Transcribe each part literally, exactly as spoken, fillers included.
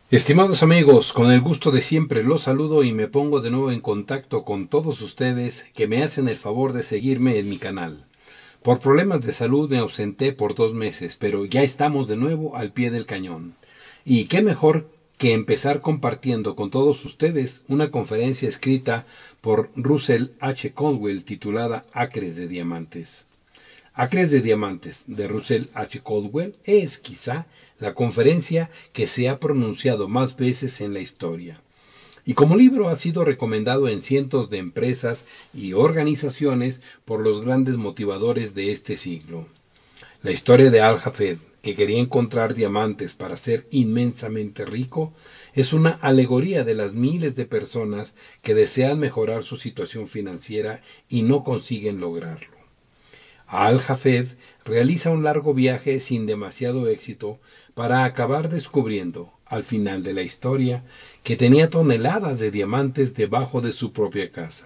Estimados amigos, con el gusto de siempre los saludo y me pongo de nuevo en contacto con todos ustedes que me hacen el favor de seguirme en mi canal. Por problemas de salud me ausenté por dos meses, pero ya estamos de nuevo al pie del cañón. Y qué mejor que empezar compartiendo con todos ustedes una conferencia escrita por Russell H. Caldwell titulada Acres de Diamantes. Acres de Diamantes de Russell H. Caldwell es quizá la conferencia que se ha pronunciado más veces en la historia. Y como libro ha sido recomendado en cientos de empresas y organizaciones por los grandes motivadores de este siglo. La historia de Al-Hafed, que quería encontrar diamantes para ser inmensamente rico, es una alegoría de las miles de personas que desean mejorar su situación financiera y no consiguen lograrlo. Al-Hafed realiza un largo viaje sin demasiado éxito para acabar descubriendo, al final de la historia, que tenía toneladas de diamantes debajo de su propia casa.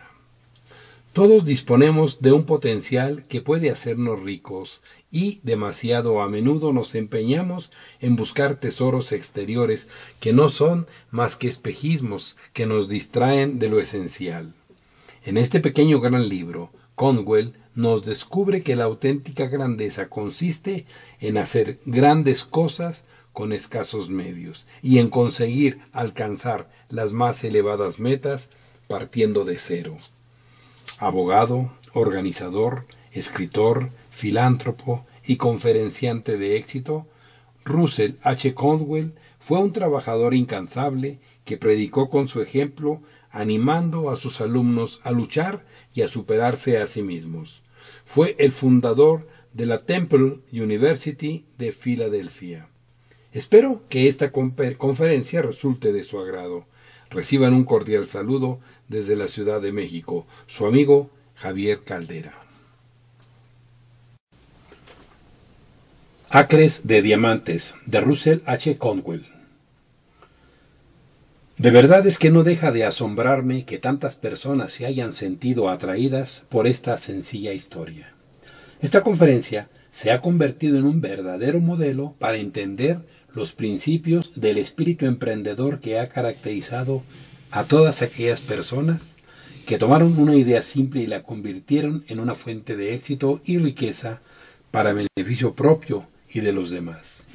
Todos disponemos de un potencial que puede hacernos ricos y demasiado a menudo nos empeñamos en buscar tesoros exteriores que no son más que espejismos que nos distraen de lo esencial. En este pequeño gran libro, Caldwell nos descubre que la auténtica grandeza consiste en hacer grandes cosas con escasos medios y en conseguir alcanzar las más elevadas metas partiendo de cero. Abogado, organizador, escritor, filántropo y conferenciante de éxito, Russell H. Caldwell fue un trabajador incansable que predicó con su ejemplo, animando a sus alumnos a luchar y a superarse a sí mismos. Fue el fundador de la Temple University de Filadelfia. Espero que esta conferencia resulte de su agrado. Reciban un cordial saludo desde la Ciudad de México, su amigo Javier Caldera. Acres de Diamantes, de Russell H. Caldwell. De verdad es que no deja de asombrarme que tantas personas se hayan sentido atraídas por esta sencilla historia. Esta conferencia se ha convertido en un verdadero modelo para entender los principios del espíritu emprendedor que ha caracterizado a todas aquellas personas que tomaron una idea simple y la convirtieron en una fuente de éxito y riqueza para beneficio propio y de los demás.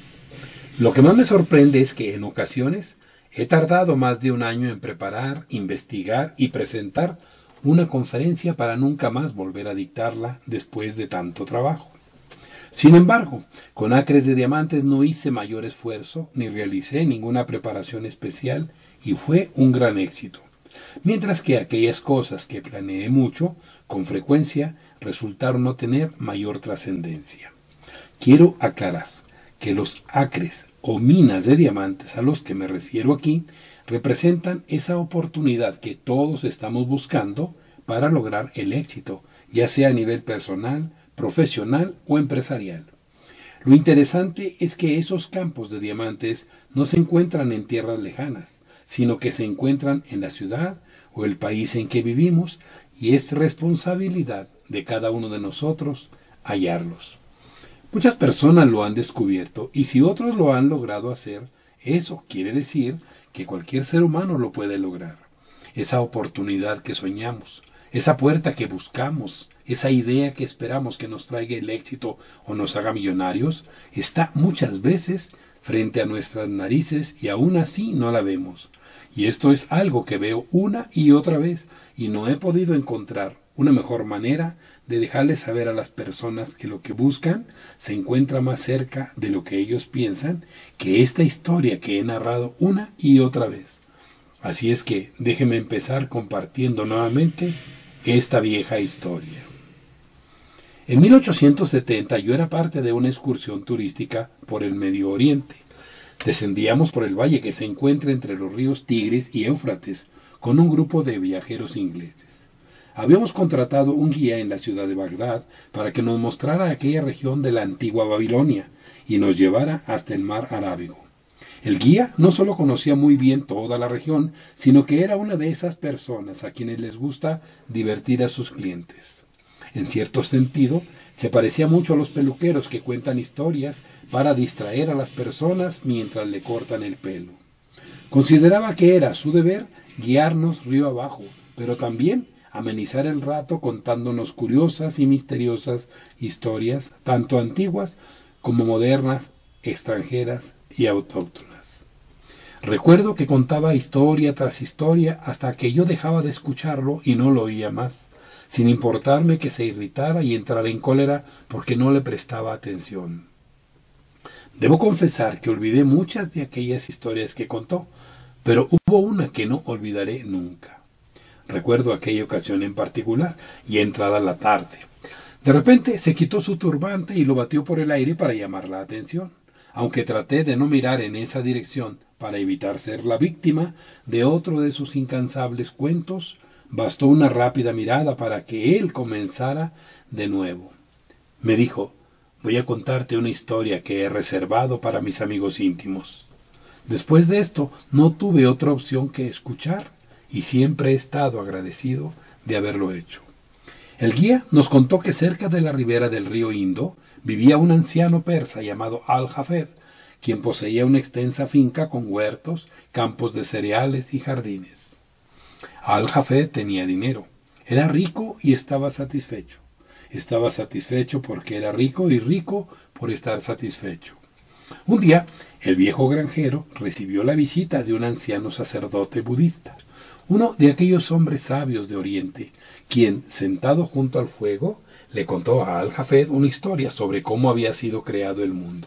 Lo que más me sorprende es que en ocasiones he tardado más de un año en preparar, investigar y presentar una conferencia para nunca más volver a dictarla después de tanto trabajo. Sin embargo, con Acres de Diamantes no hice mayor esfuerzo ni realicé ninguna preparación especial y fue un gran éxito. Mientras que aquellas cosas que planeé mucho, con frecuencia, resultaron no tener mayor trascendencia. Quiero aclarar que los acres o minas de diamantes a los que me refiero aquí representan esa oportunidad que todos estamos buscando para lograr el éxito, ya sea a nivel personal, profesional o empresarial. Lo interesante es que esos campos de diamantes no se encuentran en tierras lejanas, sino que se encuentran en la ciudad o el país en que vivimos y es responsabilidad de cada uno de nosotros hallarlos. Muchas personas lo han descubierto y si otros lo han logrado hacer, eso quiere decir que cualquier ser humano lo puede lograr. Esa oportunidad que soñamos, esa puerta que buscamos, esa idea que esperamos que nos traiga el éxito o nos haga millonarios, está muchas veces frente a nuestras narices y aún así no la vemos. Y esto es algo que veo una y otra vez y no he podido encontrar una mejor manera de dejarles saber a las personas que lo que buscan se encuentra más cerca de lo que ellos piensan que esta historia que he narrado una y otra vez. Así es que déjenme empezar compartiendo nuevamente esta vieja historia. En mil ochocientos setenta yo era parte de una excursión turística por el Medio Oriente. Descendíamos por el valle que se encuentra entre los ríos Tigris y Éufrates con un grupo de viajeros ingleses. Habíamos contratado un guía en la ciudad de Bagdad para que nos mostrara aquella región de la antigua Babilonia y nos llevara hasta el mar Arábigo. El guía no solo conocía muy bien toda la región, sino que era una de esas personas a quienes les gusta divertir a sus clientes. En cierto sentido, se parecía mucho a los peluqueros que cuentan historias para distraer a las personas mientras le cortan el pelo. Consideraba que era su deber guiarnos río abajo, pero también amenizar el rato contándonos curiosas y misteriosas historias, tanto antiguas como modernas, extranjeras y autóctonas. Recuerdo que contaba historia tras historia hasta que yo dejaba de escucharlo y no lo oía más, sin importarme que se irritara y entrara en cólera porque no le prestaba atención. Debo confesar que olvidé muchas de aquellas historias que contó, pero hubo una que no olvidaré nunca. Recuerdo aquella ocasión en particular, y entrada la tarde. De repente se quitó su turbante y lo batió por el aire para llamar la atención. Aunque traté de no mirar en esa dirección para evitar ser la víctima de otro de sus incansables cuentos, bastó una rápida mirada para que él comenzara de nuevo. Me dijo: voy a contarte una historia que he reservado para mis amigos íntimos. Después de esto no tuve otra opción que escuchar, y siempre he estado agradecido de haberlo hecho. El guía nos contó que cerca de la ribera del río Indo vivía un anciano persa llamado Al-Jafed, quien poseía una extensa finca con huertos, campos de cereales y jardines. Al-Jafed tenía dinero, era rico y estaba satisfecho. Estaba satisfecho porque era rico y rico por estar satisfecho. Un día, el viejo granjero recibió la visita de un anciano sacerdote budista, uno de aquellos hombres sabios de Oriente, quien, sentado junto al fuego, le contó a Al-Jafed una historia sobre cómo había sido creado el mundo.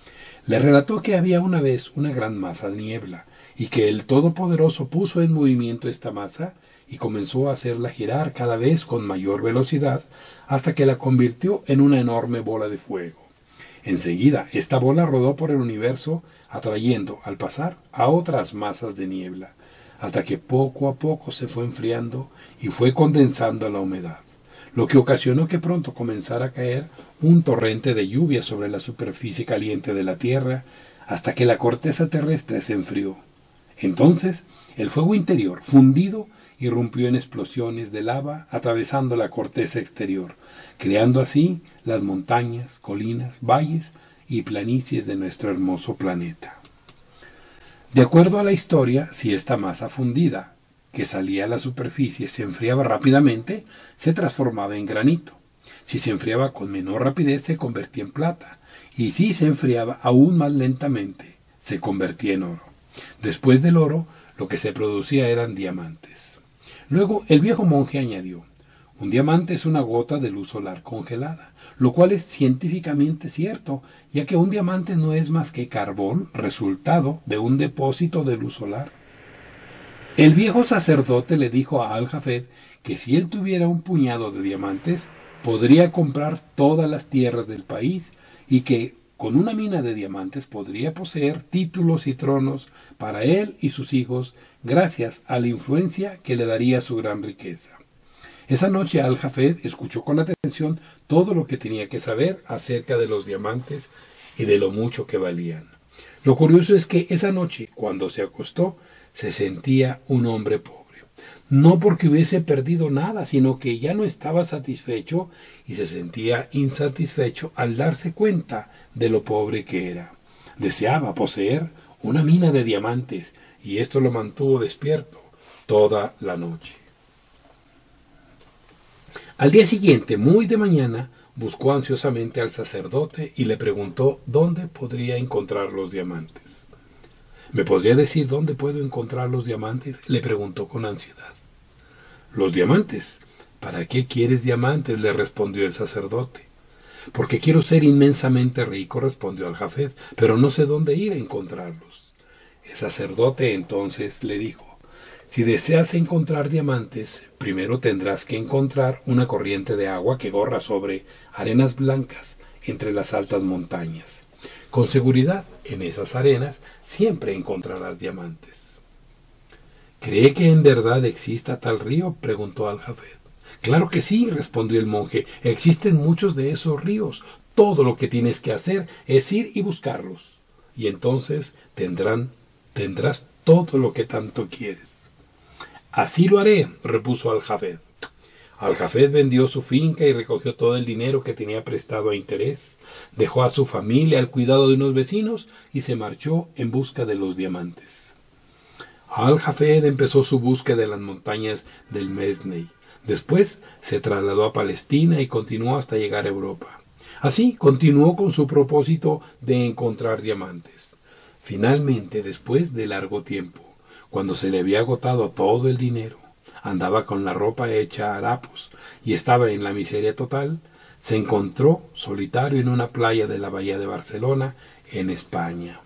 Le relató que había una vez una gran masa de niebla, y que el Todopoderoso puso en movimiento esta masa y comenzó a hacerla girar cada vez con mayor velocidad hasta que la convirtió en una enorme bola de fuego. Enseguida, esta bola rodó por el universo, atrayendo, al pasar, a otras masas de niebla, hasta que poco a poco se fue enfriando y fue condensando la humedad, lo que ocasionó que pronto comenzara a caer un torrente de lluvia sobre la superficie caliente de la Tierra, hasta que la corteza terrestre se enfrió. Entonces, el fuego interior, fundido, irrumpió en explosiones de lava atravesando la corteza exterior, creando así las montañas, colinas, valles y planicies de nuestro hermoso planeta. De acuerdo a la historia, si esta masa fundida que salía a la superficie se enfriaba rápidamente, se transformaba en granito. Si se enfriaba con menor rapidez, se convertía en plata, y si se enfriaba aún más lentamente, se convertía en oro. Después del oro, lo que se producía eran diamantes. Luego el viejo monje añadió: un diamante es una gota de luz solar congelada, lo cual es científicamente cierto, ya que un diamante no es más que carbón resultado de un depósito de luz solar. El viejo sacerdote le dijo a Al-Jafed que si él tuviera un puñado de diamantes, podría comprar todas las tierras del país y que con una mina de diamantes podría poseer títulos y tronos para él y sus hijos gracias a la influencia que le daría su gran riqueza. Esa noche Al-Jafed escuchó con atención todo lo que tenía que saber acerca de los diamantes y de lo mucho que valían. Lo curioso es que esa noche, cuando se acostó, se sentía un hombre pobre. No porque hubiese perdido nada, sino que ya no estaba satisfecho y se sentía insatisfecho al darse cuenta de lo pobre que era. Deseaba poseer una mina de diamantes y esto lo mantuvo despierto toda la noche. Al día siguiente, muy de mañana, buscó ansiosamente al sacerdote y le preguntó dónde podría encontrar los diamantes. ¿Me podría decir dónde puedo encontrar los diamantes?, le preguntó con ansiedad. ¿Los diamantes? ¿Para qué quieres diamantes?, le respondió el sacerdote. Porque quiero ser inmensamente rico, respondió Al-Jafed, pero no sé dónde ir a encontrarlos. El sacerdote entonces le dijo: si deseas encontrar diamantes, primero tendrás que encontrar una corriente de agua que corra sobre arenas blancas entre las altas montañas. Con seguridad, en esas arenas siempre encontrarás diamantes. ¿Cree que en verdad exista tal río?, preguntó Al-Jafed. Claro que sí, respondió el monje. Existen muchos de esos ríos. Todo lo que tienes que hacer es ir y buscarlos. Y entonces tendrán, tendrás todo lo que tanto quieres. Así lo haré, repuso Al-Jafed. Al-Jafed vendió su finca y recogió todo el dinero que tenía prestado a interés, dejó a su familia al cuidado de unos vecinos y se marchó en busca de los diamantes. Al-Hafed empezó su búsqueda en las montañas del Mesnei. Después se trasladó a Palestina y continuó hasta llegar a Europa. Así continuó con su propósito de encontrar diamantes. Finalmente, después de largo tiempo, cuando se le había agotado todo el dinero, andaba con la ropa hecha a harapos y estaba en la miseria total, se encontró solitario en una playa de la bahía de Barcelona, en España.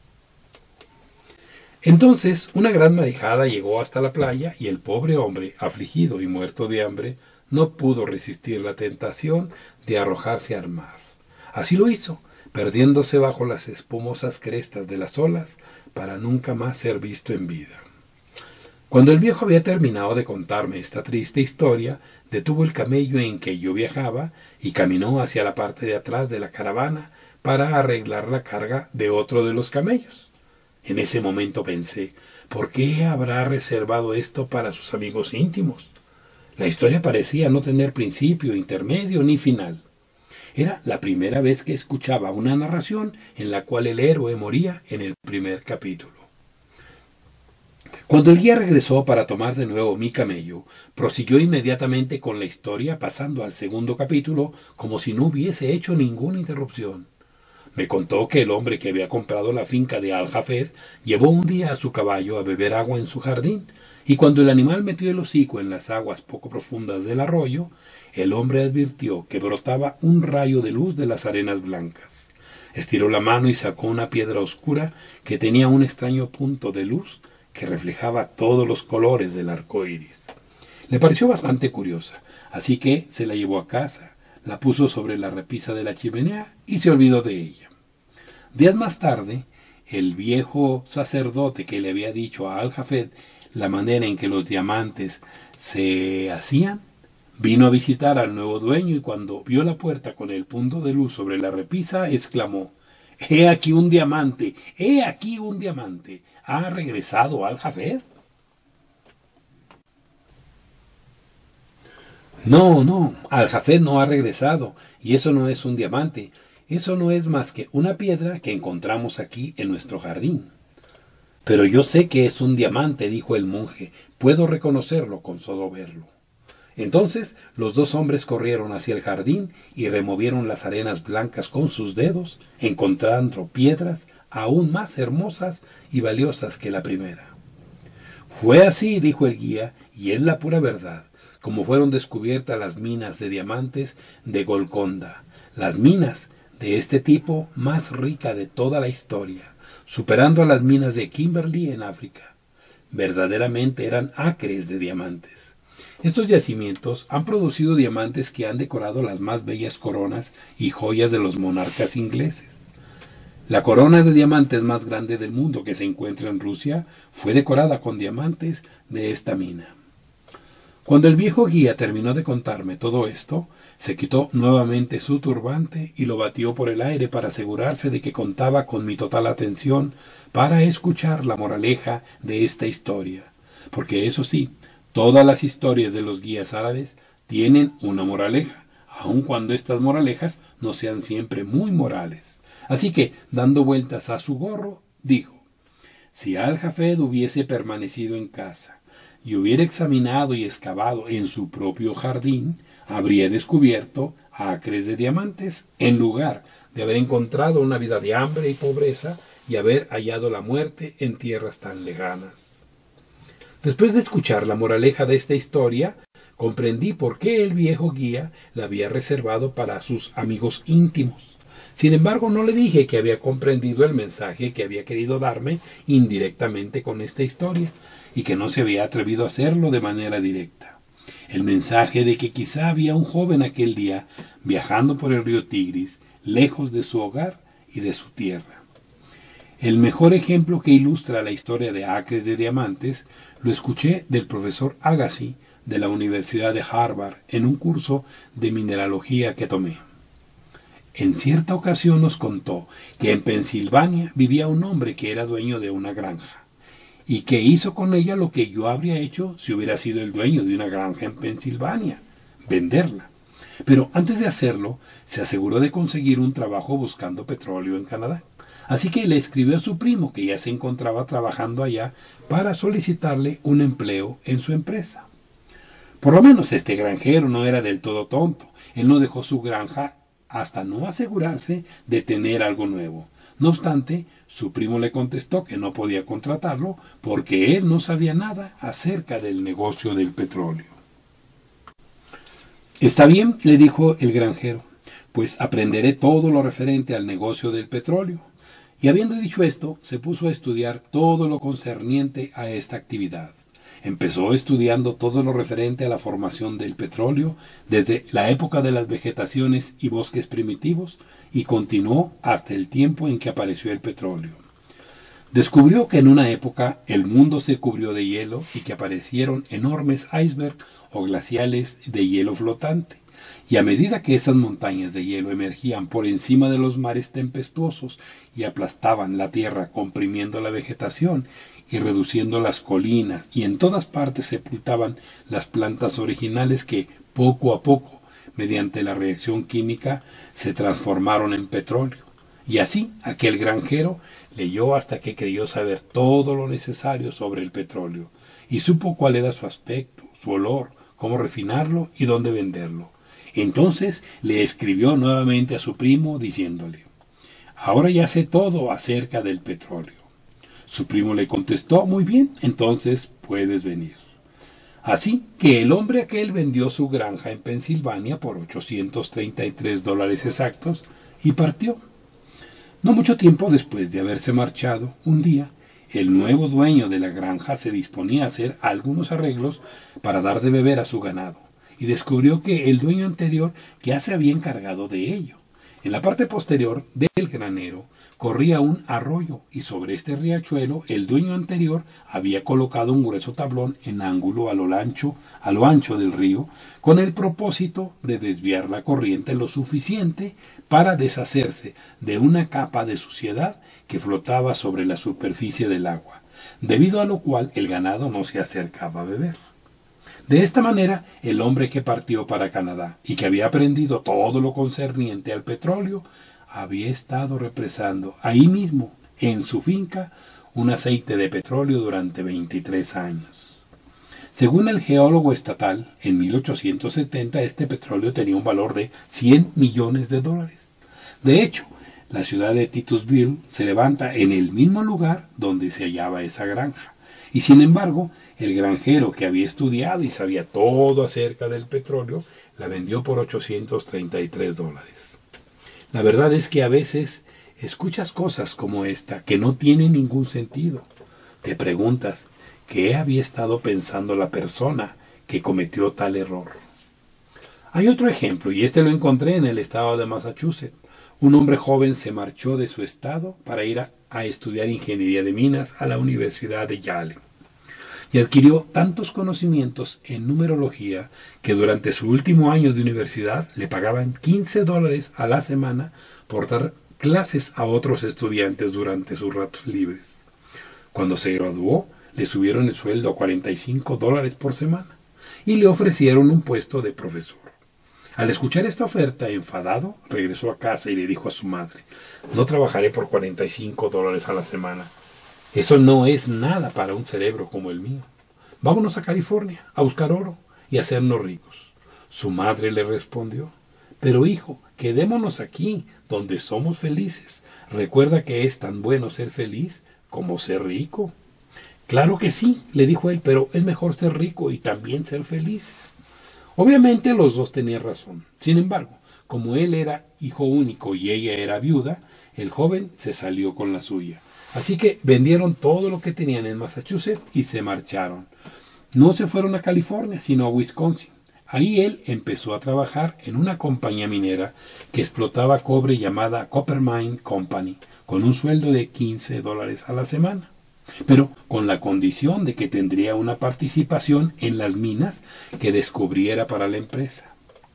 Entonces una gran marejada llegó hasta la playa y el pobre hombre, afligido y muerto de hambre, no pudo resistir la tentación de arrojarse al mar. Así lo hizo, perdiéndose bajo las espumosas crestas de las olas para nunca más ser visto en vida. Cuando el viejo había terminado de contarme esta triste historia, detuvo el camello en que yo viajaba y caminó hacia la parte de atrás de la caravana para arreglar la carga de otro de los camellos. En ese momento pensé, ¿por qué habrá reservado esto para sus amigos íntimos? La historia parecía no tener principio, intermedio ni final. Era la primera vez que escuchaba una narración en la cual el héroe moría en el primer capítulo. Cuando el guía regresó para tomar de nuevo mi camello, prosiguió inmediatamente con la historia, pasando al segundo capítulo como si no hubiese hecho ninguna interrupción. Me contó que el hombre que había comprado la finca de Al-Hafed llevó un día a su caballo a beber agua en su jardín, y cuando el animal metió el hocico en las aguas poco profundas del arroyo, el hombre advirtió que brotaba un rayo de luz de las arenas blancas. Estiró la mano y sacó una piedra oscura que tenía un extraño punto de luz que reflejaba todos los colores del arco iris. Le pareció bastante curiosa, así que se la llevó a casa, la puso sobre la repisa de la chimenea y se olvidó de ella. Días más tarde, el viejo sacerdote que le había dicho a Al-Hafed la manera en que los diamantes se hacían, vino a visitar al nuevo dueño y cuando vio la puerta con el punto de luz sobre la repisa, exclamó: «¡He aquí un diamante! ¡He aquí un diamante! ¿Ha regresado Al-Hafed?» No, no, Al-Hafed no ha regresado, y eso no es un diamante, eso no es más que una piedra que encontramos aquí en nuestro jardín. Pero yo sé que es un diamante, dijo el monje, puedo reconocerlo con solo verlo. Entonces los dos hombres corrieron hacia el jardín y removieron las arenas blancas con sus dedos, encontrando piedras aún más hermosas y valiosas que la primera. Fue así, dijo el guía, y es la pura verdad, como fueron descubiertas las minas de diamantes de Golconda, las minas de este tipo más rica de toda la historia, superando a las minas de Kimberley en África. Verdaderamente eran acres de diamantes. Estos yacimientos han producido diamantes que han decorado las más bellas coronas y joyas de los monarcas ingleses. La corona de diamantes más grande del mundo que se encuentra en Rusia fue decorada con diamantes de esta mina. Cuando el viejo guía terminó de contarme todo esto, se quitó nuevamente su turbante y lo batió por el aire para asegurarse de que contaba con mi total atención para escuchar la moraleja de esta historia. Porque eso sí, todas las historias de los guías árabes tienen una moraleja, aun cuando estas moralejas no sean siempre muy morales. Así que, dando vueltas a su gorro, dijo: si Al-Hafed hubiese permanecido en casa y hubiera examinado y excavado en su propio jardín, habría descubierto acres de diamantes, en lugar de haber encontrado una vida de hambre y pobreza y haber hallado la muerte en tierras tan lejanas. Después de escuchar la moraleja de esta historia, comprendí por qué el viejo guía la había reservado para sus amigos íntimos. Sin embargo, no le dije que había comprendido el mensaje que había querido darme indirectamente con esta historia, y que no se había atrevido a hacerlo de manera directa. El mensaje de que quizá había un joven aquel día viajando por el río Tigris, lejos de su hogar y de su tierra. El mejor ejemplo que ilustra la historia de acres de diamantes lo escuché del profesor Agassi de la Universidad de Harvard en un curso de mineralogía que tomé. En cierta ocasión nos contó que en Pensilvania vivía un hombre que era dueño de una granja y que hizo con ella lo que yo habría hecho si hubiera sido el dueño de una granja en Pensilvania, venderla. Pero antes de hacerlo, se aseguró de conseguir un trabajo buscando petróleo en Canadá. Así que le escribió a su primo, que ya se encontraba trabajando allá, para solicitarle un empleo en su empresa. Por lo menos este granjero no era del todo tonto. Él no dejó su granja hasta no asegurarse de tener algo nuevo. No obstante, su primo le contestó que no podía contratarlo porque él no sabía nada acerca del negocio del petróleo. Está bien, le dijo el granjero, pues aprenderé todo lo referente al negocio del petróleo. Y habiendo dicho esto, se puso a estudiar todo lo concerniente a esta actividad. Empezó estudiando todo lo referente a la formación del petróleo desde la época de las vegetaciones y bosques primitivos y continuó hasta el tiempo en que apareció el petróleo. Descubrió que en una época el mundo se cubrió de hielo y que aparecieron enormes icebergs o glaciales de hielo flotante. Y a medida que esas montañas de hielo emergían por encima de los mares tempestuosos y aplastaban la tierra comprimiendo la vegetación y reduciendo las colinas, y en todas partes sepultaban las plantas originales que, poco a poco, mediante la reacción química, se transformaron en petróleo. Y así aquel granjero leyó hasta que creyó saber todo lo necesario sobre el petróleo, y supo cuál era su aspecto, su olor, cómo refinarlo y dónde venderlo. Entonces le escribió nuevamente a su primo diciéndole: «Ahora ya sé todo acerca del petróleo». Su primo le contestó: «Muy bien, entonces puedes venir». Así que el hombre aquel vendió su granja en Pensilvania por ochocientos treinta y tres dólares exactos y partió. No mucho tiempo después de haberse marchado, un día, el nuevo dueño de la granja se disponía a hacer algunos arreglos para dar de beber a su ganado, y descubrió que el dueño anterior ya se había encargado de ello. En la parte posterior del granero corría un arroyo, y sobre este riachuelo el dueño anterior había colocado un grueso tablón en ángulo a lo ancho, a lo ancho del río, con el propósito de desviar la corriente lo suficiente para deshacerse de una capa de suciedad que flotaba sobre la superficie del agua, debido a lo cual el ganado no se acercaba a beber. De esta manera, el hombre que partió para Canadá y que había aprendido todo lo concerniente al petróleo, había estado represando ahí mismo, en su finca, un aceite de petróleo durante veintitrés años. Según el geólogo estatal, en mil ochocientos setenta este petróleo tenía un valor de cien millones de dólares. De hecho, la ciudad de Titusville se levanta en el mismo lugar donde se hallaba esa granja. Y sin embargo, el granjero que había estudiado y sabía todo acerca del petróleo, la vendió por ochocientos treinta y tres dólares. La verdad es que a veces escuchas cosas como esta que no tienen ningún sentido. Te preguntas, ¿qué había estado pensando la persona que cometió tal error? Hay otro ejemplo, y este lo encontré en el estado de Massachusetts. Un hombre joven se marchó de su estado para ir a, a estudiar ingeniería de minas a la Universidad de Yale. Y adquirió tantos conocimientos en numerología que durante su último año de universidad le pagaban quince dólares a la semana por dar clases a otros estudiantes durante sus ratos libres. Cuando se graduó, le subieron el sueldo a cuarenta y cinco dólares por semana y le ofrecieron un puesto de profesor. Al escuchar esta oferta, enfadado, regresó a casa y le dijo a su madre: «No trabajaré por cuarenta y cinco dólares a la semana. Eso no es nada para un cerebro como el mío. Vámonos a California a buscar oro y hacernos ricos». Su madre le respondió: «Pero hijo, quedémonos aquí, donde somos felices. Recuerda que es tan bueno ser feliz como ser rico». «Claro que sí», le dijo él, «pero es mejor ser rico y también ser felices». Obviamente los dos tenían razón. Sin embargo, como él era hijo único y ella era viuda, el joven se salió con la suya. Así que vendieron todo lo que tenían en Massachusetts y se marcharon. No se fueron a California, sino a Wisconsin. Ahí él empezó a trabajar en una compañía minera que explotaba cobre llamada Coppermine Company, con un sueldo de quince dólares a la semana, pero con la condición de que tendría una participación en las minas que descubriera para la empresa.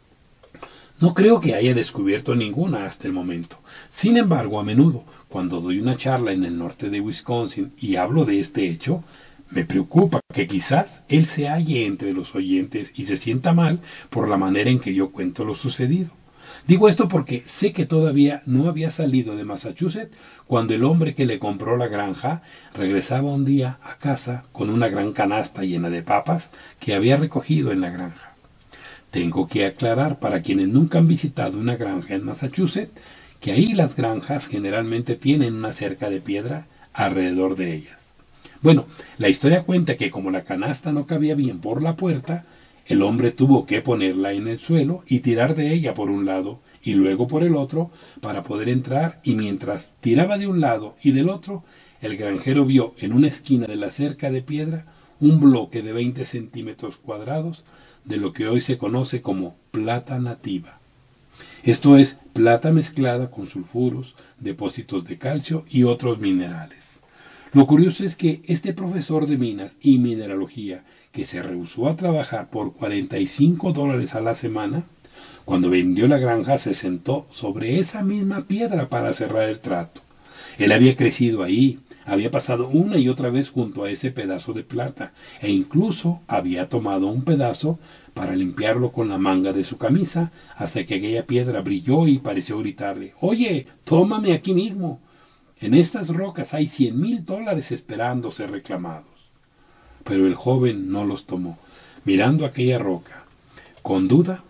No creo que haya descubierto ninguna hasta el momento. Sin embargo, a menudo, cuando doy una charla en el norte de Wisconsin y hablo de este hecho, me preocupa que quizás él se halle entre los oyentes y se sienta mal por la manera en que yo cuento lo sucedido. Digo esto porque sé que todavía no había salido de Massachusetts cuando el hombre que le compró la granja regresaba un día a casa con una gran canasta llena de papas que había recogido en la granja. Tengo que aclarar para quienes nunca han visitado una granja en Massachusetts que ahí las granjas generalmente tienen una cerca de piedra alrededor de ellas. Bueno, la historia cuenta que como la canasta no cabía bien por la puerta, el hombre tuvo que ponerla en el suelo y tirar de ella por un lado y luego por el otro para poder entrar, y mientras tiraba de un lado y del otro, el granjero vio en una esquina de la cerca de piedra un bloque de veinte centímetros cuadrados de lo que hoy se conoce como plata nativa. Esto es plata mezclada con sulfuros, depósitos de calcio y otros minerales. Lo curioso es que este profesor de minas y mineralogía, que se rehusó a trabajar por cuarenta y cinco dólares a la semana, cuando vendió la granja se sentó sobre esa misma piedra para cerrar el trato. Él había crecido ahí, había pasado una y otra vez junto a ese pedazo de plata, e incluso había tomado un pedazo para limpiarlo con la manga de su camisa, hasta que aquella piedra brilló y pareció gritarle: «Oye, tómame aquí mismo. En estas rocas hay cien mil dólares esperando ser reclamados». Pero el joven no los tomó. Mirando aquella roca, con duda,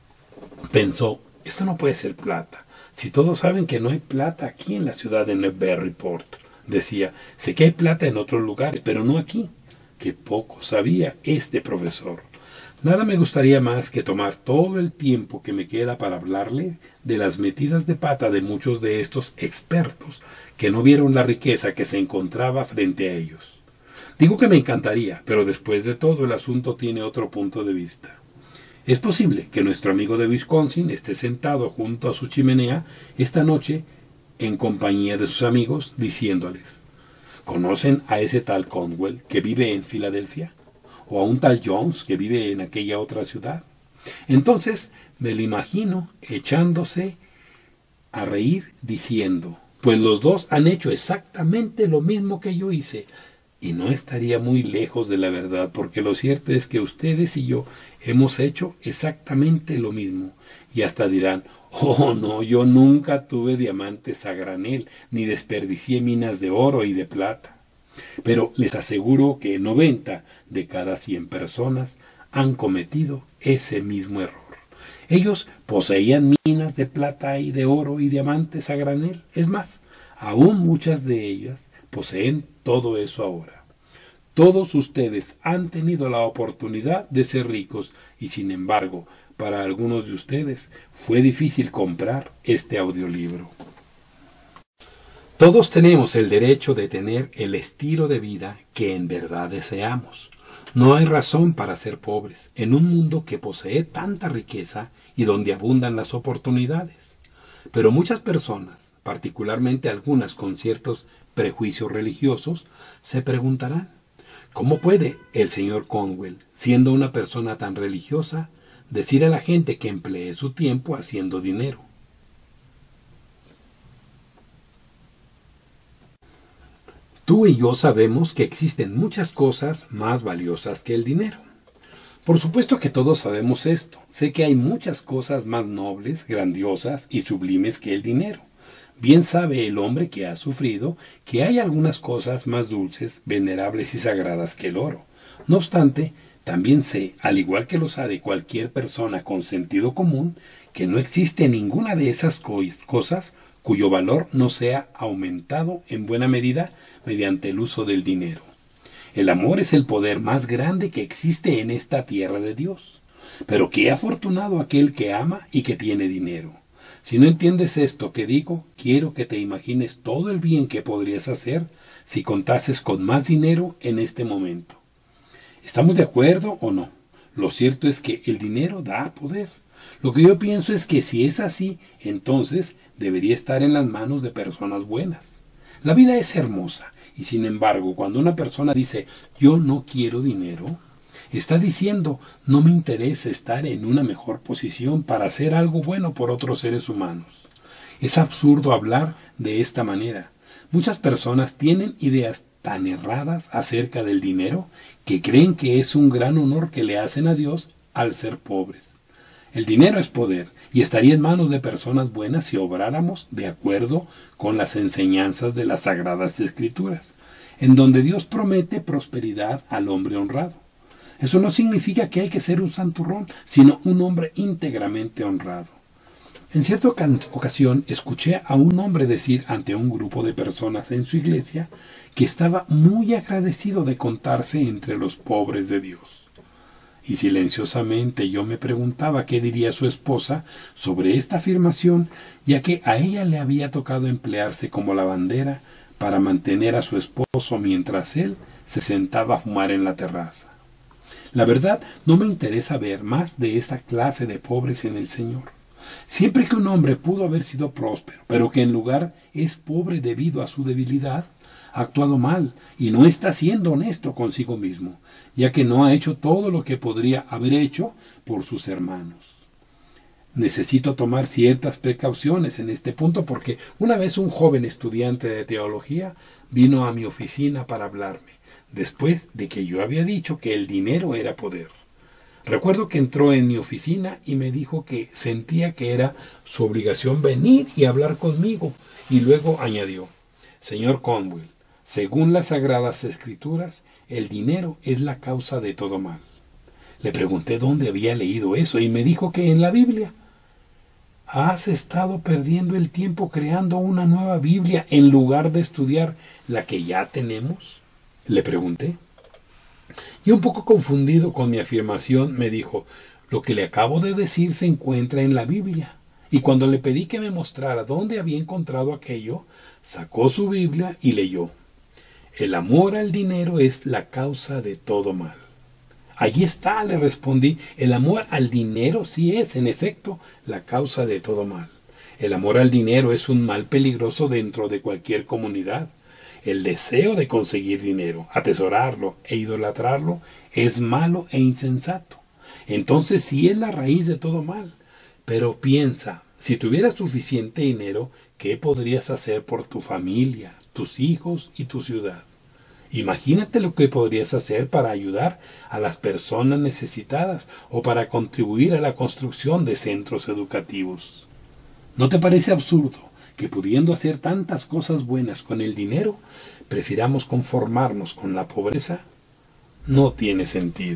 pensó: «Esto no puede ser plata. Si todos saben que no hay plata aquí en la ciudad de Newburyport». Decía: «Sé que hay plata en otros lugares, pero no aquí». Que poco sabía este profesor. Nada me gustaría más que tomar todo el tiempo que me queda para hablarle de las metidas de pata de muchos de estos expertos que no vieron la riqueza que se encontraba frente a ellos. Digo que me encantaría, pero después de todo el asunto tiene otro punto de vista. Es posible que nuestro amigo de Wisconsin esté sentado junto a su chimenea esta noche en compañía de sus amigos, diciéndoles: «¿Conocen a ese tal Conwell que vive en Filadelfia? ¿O a un tal Jones que vive en aquella otra ciudad?». Entonces me lo imagino echándose a reír diciendo: «Pues los dos han hecho exactamente lo mismo que yo hice». Y no estaría muy lejos de la verdad, porque lo cierto es que ustedes y yo hemos hecho exactamente lo mismo. Y hasta dirán: «Oh, no, yo nunca tuve diamantes a granel, ni desperdicié minas de oro y de plata». Pero les aseguro que noventa de cada cien personas han cometido ese mismo error. Ellos poseían minas de plata y de oro y diamantes a granel. Es más, aún muchas de ellas poseen todo eso ahora. Todos ustedes han tenido la oportunidad de ser ricos y, sin embargo, para algunos de ustedes fue difícil comprar este audiolibro. Todos tenemos el derecho de tener el estilo de vida que en verdad deseamos. No hay razón para ser pobres en un mundo que posee tanta riqueza y donde abundan las oportunidades. Pero muchas personas, particularmente algunas con ciertos prejuicios religiosos, se preguntarán: ¿cómo puede el señor Conwell, siendo una persona tan religiosa, decir a la gente que emplee su tiempo haciendo dinero? Tú y yo sabemos que existen muchas cosas más valiosas que el dinero. Por supuesto que todos sabemos esto. Sé que hay muchas cosas más nobles, grandiosas y sublimes que el dinero. Bien sabe el hombre que ha sufrido que hay algunas cosas más dulces, venerables y sagradas que el oro. No obstante, también sé, al igual que lo sabe cualquier persona con sentido común, que no existe ninguna de esas co- cosas cuyo valor no sea aumentado en buena medida mediante el uso del dinero. El amor es el poder más grande que existe en esta tierra de Dios. Pero qué afortunado aquel que ama y que tiene dinero. Si no entiendes esto que digo, quiero que te imagines todo el bien que podrías hacer si contases con más dinero en este momento. ¿Estamos de acuerdo o no? Lo cierto es que el dinero da poder. Lo que yo pienso es que si es así, entonces debería estar en las manos de personas buenas. La vida es hermosa, y sin embargo, cuando una persona dice «yo no quiero dinero», está diciendo «no me interesa estar en una mejor posición para hacer algo bueno por otros seres humanos». Es absurdo hablar de esta manera. Muchas personas tienen ideas tan erradas acerca del dinero que creen que es un gran honor que le hacen a Dios al ser pobres. El dinero es poder, y estaría en manos de personas buenas si obráramos de acuerdo con las enseñanzas de las Sagradas Escrituras, en donde Dios promete prosperidad al hombre honrado. Eso no significa que hay que ser un santurrón, sino un hombre íntegramente honrado. En cierta ocasión escuché a un hombre decir ante un grupo de personas en su iglesia que estaba muy agradecido de contarse entre los pobres de Dios. Y silenciosamente yo me preguntaba qué diría su esposa sobre esta afirmación, ya que a ella le había tocado emplearse como lavandera para mantener a su esposo mientras él se sentaba a fumar en la terraza. La verdad, no me interesa ver más de esta clase de pobres en el Señor. Siempre que un hombre pudo haber sido próspero, pero que en lugar es pobre debido a su debilidad, ha actuado mal y no está siendo honesto consigo mismo, ya que no ha hecho todo lo que podría haber hecho por sus hermanos. Necesito tomar ciertas precauciones en este punto porque una vez un joven estudiante de teología vino a mi oficina para hablarme, después de que yo había dicho que el dinero era poder. Recuerdo que entró en mi oficina y me dijo que sentía que era su obligación venir y hablar conmigo, y luego añadió: Señor Conwell, según las Sagradas Escrituras, el dinero es la causa de todo mal. Le pregunté dónde había leído eso y me dijo que en la Biblia. ¿Has estado perdiendo el tiempo creando una nueva Biblia en lugar de estudiar la que ya tenemos?, le pregunté. Y un poco confundido con mi afirmación, me dijo: lo que le acabo de decir se encuentra en la Biblia. Y cuando le pedí que me mostrara dónde había encontrado aquello, sacó su Biblia y leyó: el amor al dinero es la causa de todo mal. Allí está, le respondí, el amor al dinero sí es, en efecto, la causa de todo mal. El amor al dinero es un mal peligroso dentro de cualquier comunidad. El deseo de conseguir dinero, atesorarlo e idolatrarlo es malo e insensato. Entonces sí es la raíz de todo mal. Pero piensa, si tuvieras suficiente dinero, ¿qué podrías hacer por tu familia, tus hijos y tu ciudad? Imagínate lo que podrías hacer para ayudar a las personas necesitadas o para contribuir a la construcción de centros educativos. ¿No te parece absurdo que pudiendo hacer tantas cosas buenas con el dinero, prefiramos conformarnos con la pobreza? No tiene sentido.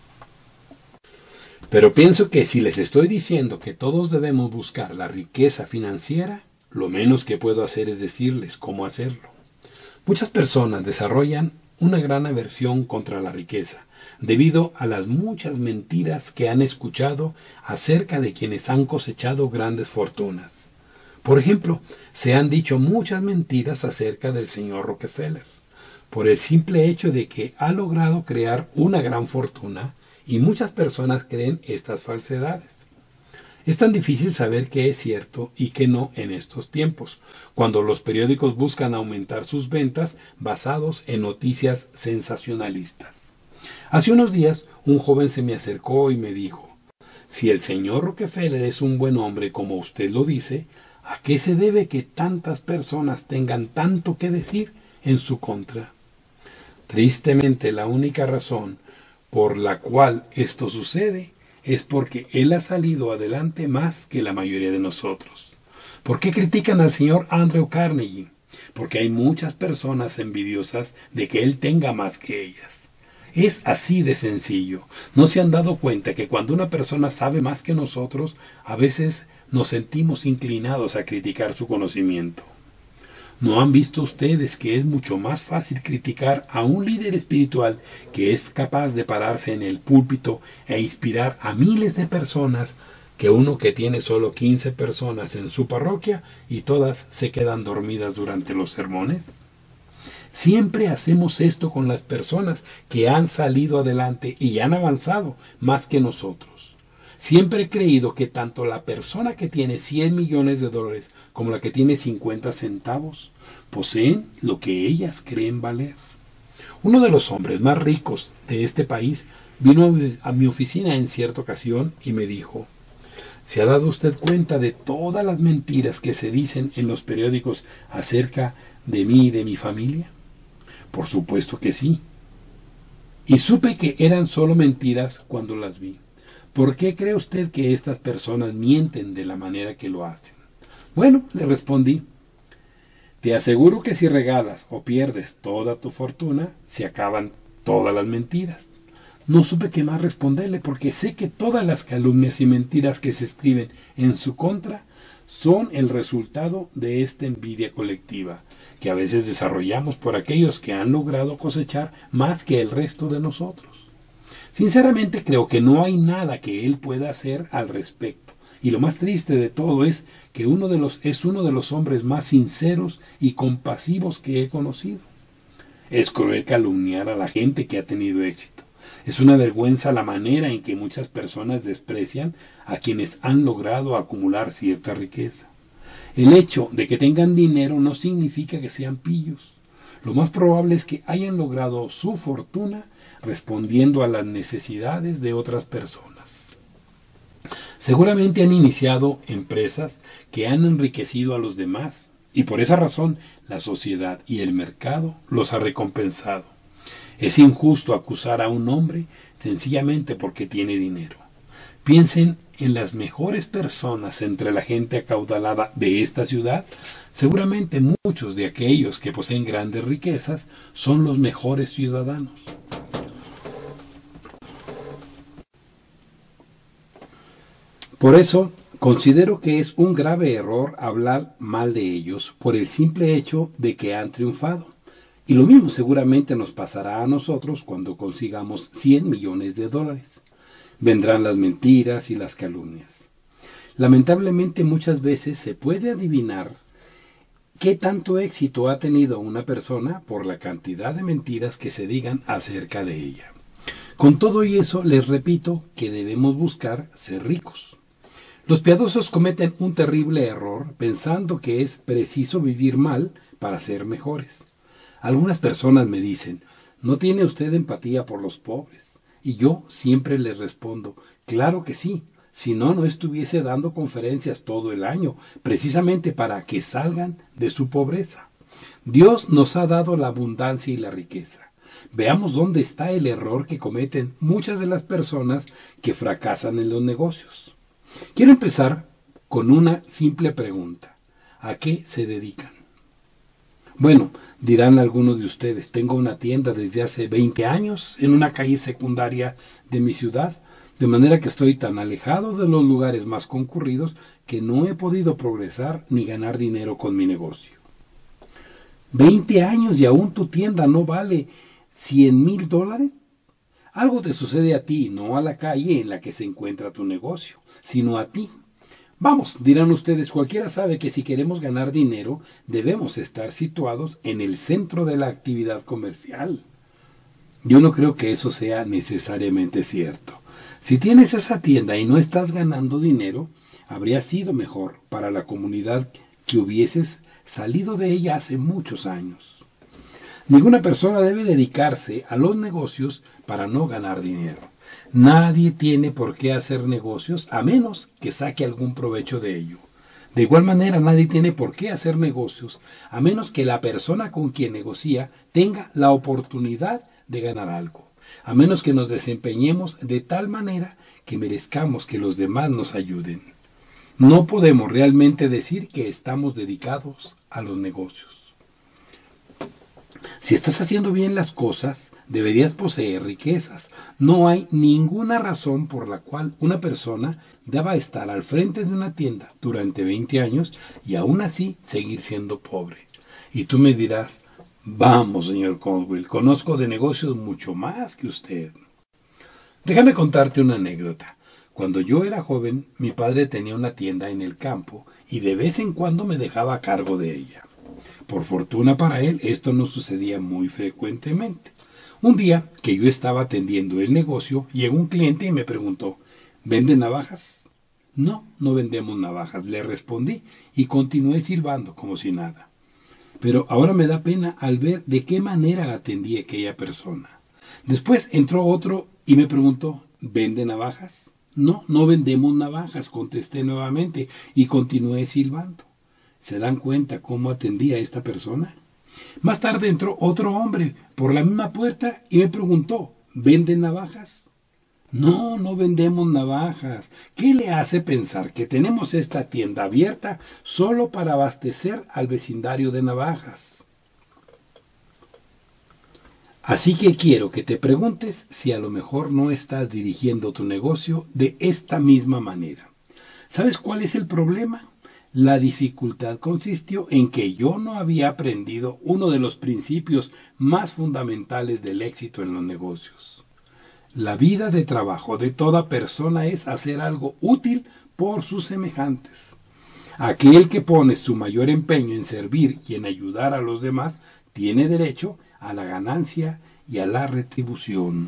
Pero pienso que si les estoy diciendo que todos debemos buscar la riqueza financiera, lo menos que puedo hacer es decirles cómo hacerlo. Muchas personas desarrollan una gran aversión contra la riqueza, debido a las muchas mentiras que han escuchado acerca de quienes han cosechado grandes fortunas. Por ejemplo, se han dicho muchas mentiras acerca del señor Rockefeller, por el simple hecho de que ha logrado crear una gran fortuna, y muchas personas creen estas falsedades. Es tan difícil saber qué es cierto y qué no en estos tiempos, cuando los periódicos buscan aumentar sus ventas basados en noticias sensacionalistas. Hace unos días un joven se me acercó y me dijo: si el señor Rockefeller es un buen hombre como usted lo dice, ¿a qué se debe que tantas personas tengan tanto que decir en su contra? Tristemente, la única razón por la cual esto sucede es porque él ha salido adelante más que la mayoría de nosotros. ¿Por qué critican al señor Andrew Carnegie? Porque hay muchas personas envidiosas de que él tenga más que ellas. Es así de sencillo. ¿No se han dado cuenta que cuando una persona sabe más que nosotros, a veces nos sentimos inclinados a criticar su conocimiento? ¿No han visto ustedes que es mucho más fácil criticar a un líder espiritual que es capaz de pararse en el púlpito e inspirar a miles de personas que uno que tiene solo quince personas en su parroquia y todas se quedan dormidas durante los sermones? Siempre hacemos esto con las personas que han salido adelante y han avanzado más que nosotros. Siempre he creído que tanto la persona que tiene cien millones de dólares como la que tiene cincuenta centavos poseen lo que ellas creen valer. Uno de los hombres más ricos de este país vino a mi oficina en cierta ocasión y me dijo: ¿se ha dado usted cuenta de todas las mentiras que se dicen en los periódicos acerca de mí y de mi familia? Por supuesto que sí. Y supe que eran solo mentiras cuando las vi. ¿Por qué cree usted que estas personas mienten de la manera que lo hacen? Bueno, le respondí, te aseguro que si regalas o pierdes toda tu fortuna, se acaban todas las mentiras. No supe qué más responderle porque sé que todas las calumnias y mentiras que se escriben en su contra son el resultado de esta envidia colectiva que a veces desarrollamos por aquellos que han logrado cosechar más que el resto de nosotros. Sinceramente creo que no hay nada que él pueda hacer al respecto. Y lo más triste de todo es que uno de los, es uno de los hombres más sinceros y compasivos que he conocido. Es cruel calumniar a la gente que ha tenido éxito. Es una vergüenza la manera en que muchas personas desprecian a quienes han logrado acumular cierta riqueza. El hecho de que tengan dinero no significa que sean pillos. Lo más probable es que hayan logrado su fortuna respondiendo a las necesidades de otras personas. Seguramente han iniciado empresas que han enriquecido a los demás y por esa razón la sociedad y el mercado los ha recompensado. Es injusto acusar a un hombre sencillamente porque tiene dinero. Piensen en las mejores personas entre la gente acaudalada de esta ciudad. Seguramente muchos de aquellos que poseen grandes riquezas son los mejores ciudadanos. Por eso, considero que es un grave error hablar mal de ellos por el simple hecho de que han triunfado. Y lo mismo seguramente nos pasará a nosotros cuando consigamos cien millones de dólares. Vendrán las mentiras y las calumnias. Lamentablemente muchas veces se puede adivinar qué tanto éxito ha tenido una persona por la cantidad de mentiras que se digan acerca de ella. Con todo y eso les repito que debemos buscar ser ricos. Los piadosos cometen un terrible error pensando que es preciso vivir mal para ser mejores. Algunas personas me dicen, ¿no tiene usted empatía por los pobres? Y yo siempre les respondo, claro que sí, si no, no estuviese dando conferencias todo el año, precisamente para que salgan de su pobreza. Dios nos ha dado la abundancia y la riqueza. Veamos dónde está el error que cometen muchas de las personas que fracasan en los negocios. Quiero empezar con una simple pregunta. ¿A qué se dedican? Bueno, dirán algunos de ustedes, tengo una tienda desde hace veinte años en una calle secundaria de mi ciudad, de manera que estoy tan alejado de los lugares más concurridos que no he podido progresar ni ganar dinero con mi negocio. ¿veinte años y aún tu tienda no vale cien mil dólares? Algo te sucede a ti, no a la calle en la que se encuentra tu negocio, sino a ti. Vamos, dirán ustedes, cualquiera sabe que si queremos ganar dinero, debemos estar situados en el centro de la actividad comercial. Yo no creo que eso sea necesariamente cierto. Si tienes esa tienda y no estás ganando dinero, habría sido mejor para la comunidad que hubieses salido de ella hace muchos años. Ninguna persona debe dedicarse a los negocios para no ganar dinero. Nadie tiene por qué hacer negocios a menos que saque algún provecho de ello. De igual manera, nadie tiene por qué hacer negocios a menos que la persona con quien negocia tenga la oportunidad de ganar algo, a menos que nos desempeñemos de tal manera que merezcamos que los demás nos ayuden. No podemos realmente decir que estamos dedicados a los negocios. Si estás haciendo bien las cosas, deberías poseer riquezas. No hay ninguna razón por la cual una persona deba estar al frente de una tienda durante veinte años y aún así seguir siendo pobre. Y tú me dirás, vamos, señor Caldwell, conozco de negocios mucho más que usted. Déjame contarte una anécdota. Cuando yo era joven, mi padre tenía una tienda en el campo y de vez en cuando me dejaba a cargo de ella. Por fortuna para él, esto no sucedía muy frecuentemente. Un día que yo estaba atendiendo el negocio, llegó un cliente y me preguntó, ¿vende navajas? No, no vendemos navajas, le respondí y continué silbando como si nada. Pero ahora me da pena al ver de qué manera atendí a aquella persona. Después entró otro y me preguntó, ¿vende navajas? No, no vendemos navajas, contesté nuevamente y continué silbando. ¿Se dan cuenta cómo atendí a esta persona? Más tarde entró otro hombre por la misma puerta y me preguntó, ¿venden navajas? No, no vendemos navajas. ¿Qué le hace pensar que tenemos esta tienda abierta solo para abastecer al vecindario de navajas? Así que quiero que te preguntes si a lo mejor no estás dirigiendo tu negocio de esta misma manera. ¿Sabes cuál es el problema? La dificultad consistió en que yo no había aprendido uno de los principios más fundamentales del éxito en los negocios. La vida de trabajo de toda persona es hacer algo útil por sus semejantes. Aquel que pone su mayor empeño en servir y en ayudar a los demás tiene derecho a la ganancia y a la retribución.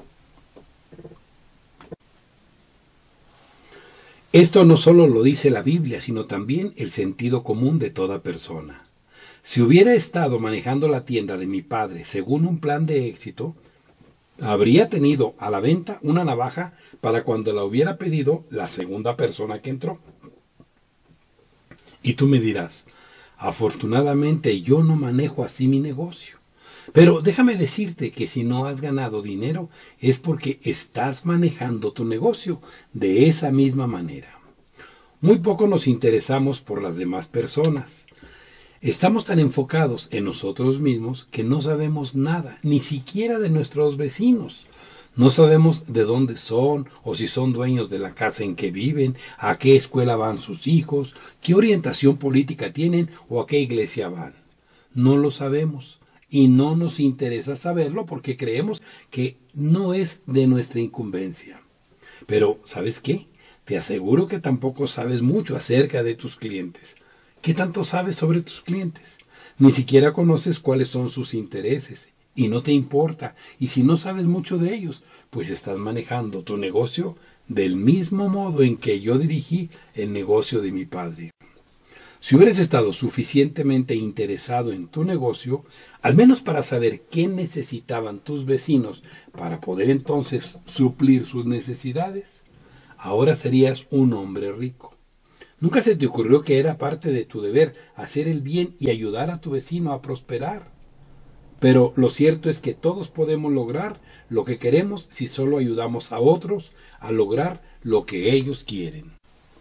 Esto no solo lo dice la Biblia, sino también el sentido común de toda persona. Si hubiera estado manejando la tienda de mi padre según un plan de éxito, habría tenido a la venta una navaja para cuando la hubiera pedido la segunda persona que entró. Y tú me dirás, afortunadamente yo no manejo así mi negocio. Pero déjame decirte que si no has ganado dinero es porque estás manejando tu negocio de esa misma manera. Muy poco nos interesamos por las demás personas. Estamos tan enfocados en nosotros mismos que no sabemos nada, ni siquiera de nuestros vecinos. No sabemos de dónde son, o si son dueños de la casa en que viven, a qué escuela van sus hijos, qué orientación política tienen o a qué iglesia van. No lo sabemos. Y no nos interesa saberlo porque creemos que no es de nuestra incumbencia. Pero, ¿sabes qué? Te aseguro que tampoco sabes mucho acerca de tus clientes. ¿Qué tanto sabes sobre tus clientes? Ni siquiera conoces cuáles son sus intereses y no te importa. Y si no sabes mucho de ellos, pues estás manejando tu negocio del mismo modo en que yo dirigí el negocio de mi padre. Si hubieras estado suficientemente interesado en tu negocio, al menos para saber qué necesitaban tus vecinos para poder entonces suplir sus necesidades, ahora serías un hombre rico. ¿Nunca se te ocurrió que era parte de tu deber hacer el bien y ayudar a tu vecino a prosperar? Pero lo cierto es que todos podemos lograr lo que queremos si solo ayudamos a otros a lograr lo que ellos quieren.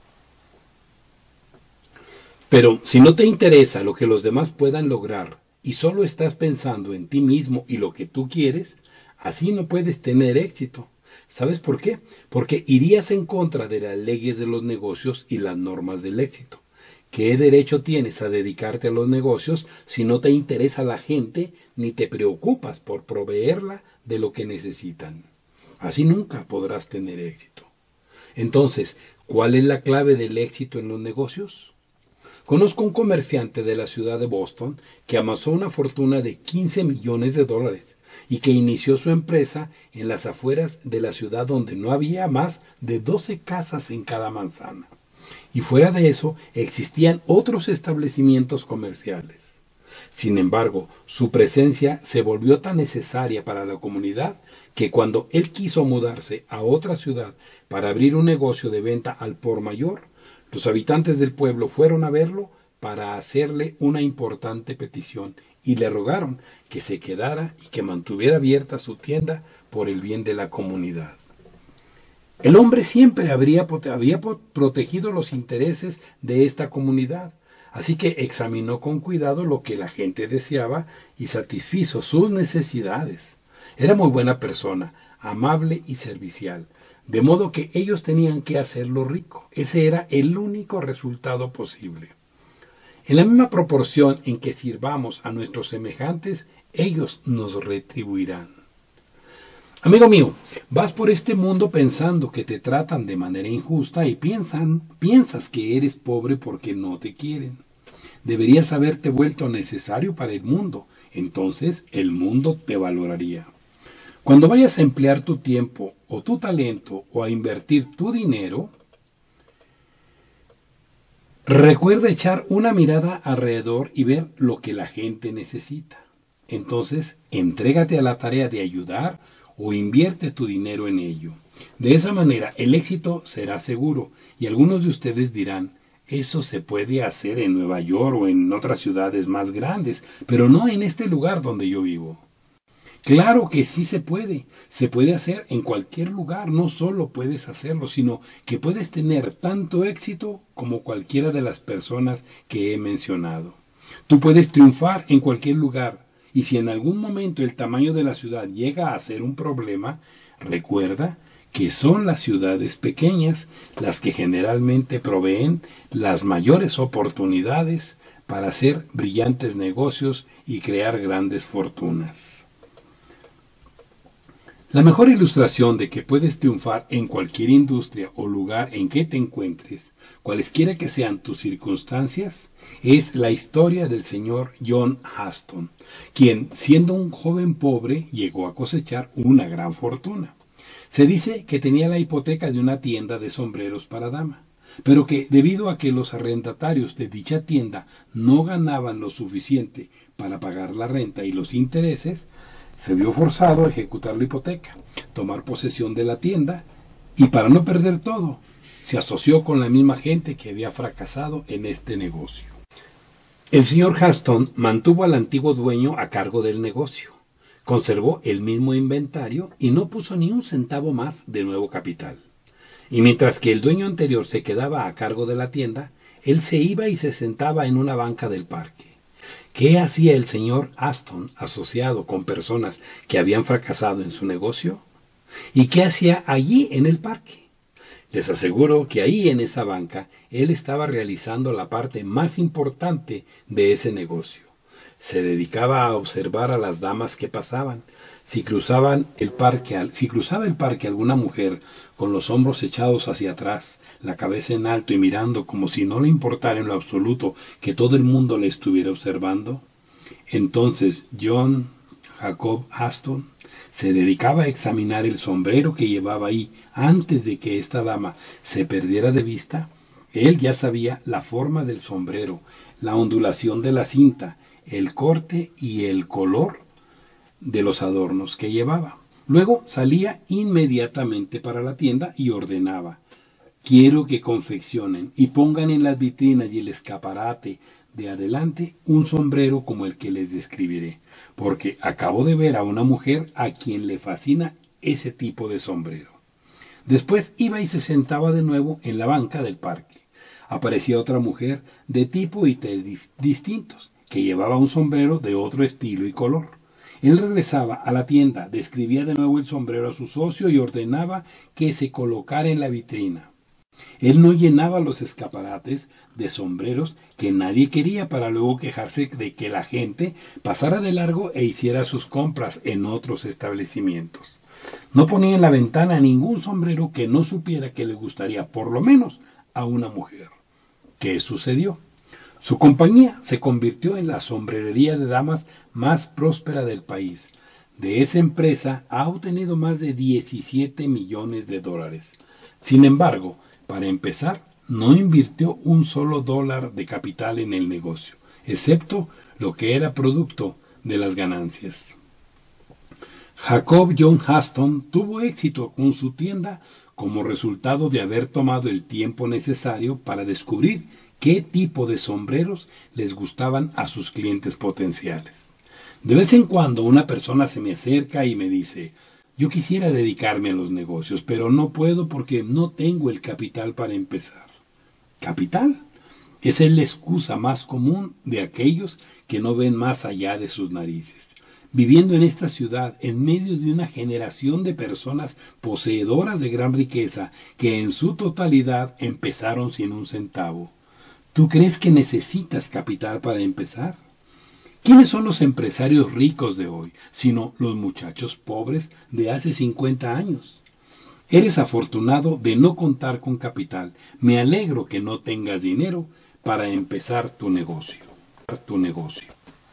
Pero si no te interesa lo que los demás puedan lograr y solo estás pensando en ti mismo y lo que tú quieres, así no puedes tener éxito. ¿Sabes por qué? Porque irías en contra de las leyes de los negocios y las normas del éxito. ¿Qué derecho tienes a dedicarte a los negocios si no te interesa la gente ni te preocupas por proveerla de lo que necesitan? Así nunca podrás tener éxito. Entonces, ¿cuál es la clave del éxito en los negocios? Conozco un comerciante de la ciudad de Boston que amasó una fortuna de quince millones de dólares y que inició su empresa en las afueras de la ciudad donde no había más de doce casas en cada manzana. Y fuera de eso existían otros establecimientos comerciales. Sin embargo, su presencia se volvió tan necesaria para la comunidad que cuando él quiso mudarse a otra ciudad para abrir un negocio de venta al por mayor, los habitantes del pueblo fueron a verlo para hacerle una importante petición y le rogaron que se quedara y que mantuviera abierta su tienda por el bien de la comunidad. El hombre siempre habría, había protegido los intereses de esta comunidad, así que examinó con cuidado lo que la gente deseaba y satisfizo sus necesidades. Era muy buena persona, amable y servicial, de modo que ellos tenían que hacerlo rico. Ese era el único resultado posible. En la misma proporción en que sirvamos a nuestros semejantes, ellos nos retribuirán. Amigo mío, vas por este mundo pensando que te tratan de manera injusta y piensan, piensas que eres pobre porque no te quieren. Deberías haberte vuelto necesario para el mundo, entonces el mundo te valoraría. Cuando vayas a emplear tu tiempo o tu talento o a invertir tu dinero, recuerda echar una mirada alrededor y ver lo que la gente necesita. Entonces, entrégate a la tarea de ayudar o invierte tu dinero en ello. De esa manera, el éxito será seguro y algunos de ustedes dirán, eso se puede hacer en Nueva York o en otras ciudades más grandes, pero no en este lugar donde yo vivo. Claro que sí se puede, se puede hacer en cualquier lugar, no solo puedes hacerlo, sino que puedes tener tanto éxito como cualquiera de las personas que he mencionado. Tú puedes triunfar en cualquier lugar, y si en algún momento el tamaño de la ciudad llega a ser un problema, recuerda que son las ciudades pequeñas las que generalmente proveen las mayores oportunidades para hacer brillantes negocios y crear grandes fortunas. La mejor ilustración de que puedes triunfar en cualquier industria o lugar en que te encuentres, cualesquiera que sean tus circunstancias, es la historia del señor John Huston, quien, siendo un joven pobre, llegó a cosechar una gran fortuna. Se dice que tenía la hipoteca de una tienda de sombreros para dama, pero que debido a que los arrendatarios de dicha tienda no ganaban lo suficiente para pagar la renta y los intereses, se vio forzado a ejecutar la hipoteca, tomar posesión de la tienda y, para no perder todo, se asoció con la misma gente que había fracasado en este negocio. El señor Huston mantuvo al antiguo dueño a cargo del negocio, conservó el mismo inventario y no puso ni un centavo más de nuevo capital. Y mientras que el dueño anterior se quedaba a cargo de la tienda, él se iba y se sentaba en una banca del parque. ¿Qué hacía el señor Huston asociado con personas que habían fracasado en su negocio? ¿Y qué hacía allí en el parque? Les aseguro que ahí en esa banca él estaba realizando la parte más importante de ese negocio. Se dedicaba a observar a las damas que pasaban. Si cruzaban el parque, si cruzaba el parque alguna mujer con los hombros echados hacia atrás, la cabeza en alto y mirando como si no le importara en lo absoluto que todo el mundo le estuviera observando, entonces John Jacob Huston se dedicaba a examinar el sombrero que llevaba ahí antes de que esta dama se perdiera de vista. Él ya sabía la forma del sombrero, la ondulación de la cinta, el corte y el color de los adornos que llevaba. Luego salía inmediatamente para la tienda y ordenaba: quiero que confeccionen y pongan en las vitrinas y el escaparate de adelante un sombrero como el que les describiré, porque acabo de ver a una mujer a quien le fascina ese tipo de sombrero. Después iba y se sentaba de nuevo en la banca del parque. Aparecía otra mujer de tipo y tez distintos, que llevaba un sombrero de otro estilo y color. Él regresaba a la tienda, describía de nuevo el sombrero a su socio y ordenaba que se colocara en la vitrina. Él no llenaba los escaparates de sombreros que nadie quería para luego quejarse de que la gente pasara de largo e hiciera sus compras en otros establecimientos. No ponía en la ventana ningún sombrero que no supiera que le gustaría por lo menos a una mujer. ¿Qué sucedió? Su compañía se convirtió en la sombrerería de damas más próspera del país. De esa empresa ha obtenido más de diecisiete millones de dólares. Sin embargo, para empezar, no invirtió un solo dólar de capital en el negocio, excepto lo que era producto de las ganancias. Jacob John Huston tuvo éxito con su tienda como resultado de haber tomado el tiempo necesario para descubrir qué tipo de sombreros les gustaban a sus clientes potenciales. De vez en cuando una persona se me acerca y me dice: yo quisiera dedicarme a los negocios, pero no puedo porque no tengo el capital para empezar. ¿Capital? Esa es la excusa más común de aquellos que no ven más allá de sus narices. Viviendo en esta ciudad, en medio de una generación de personas poseedoras de gran riqueza que en su totalidad empezaron sin un centavo. ¿Tú crees que necesitas capital para empezar? ¿Quiénes son los empresarios ricos de hoy, sino los muchachos pobres de hace cincuenta años? Eres afortunado de no contar con capital. Me alegro que no tengas dinero para empezar tu negocio. Tu negocio.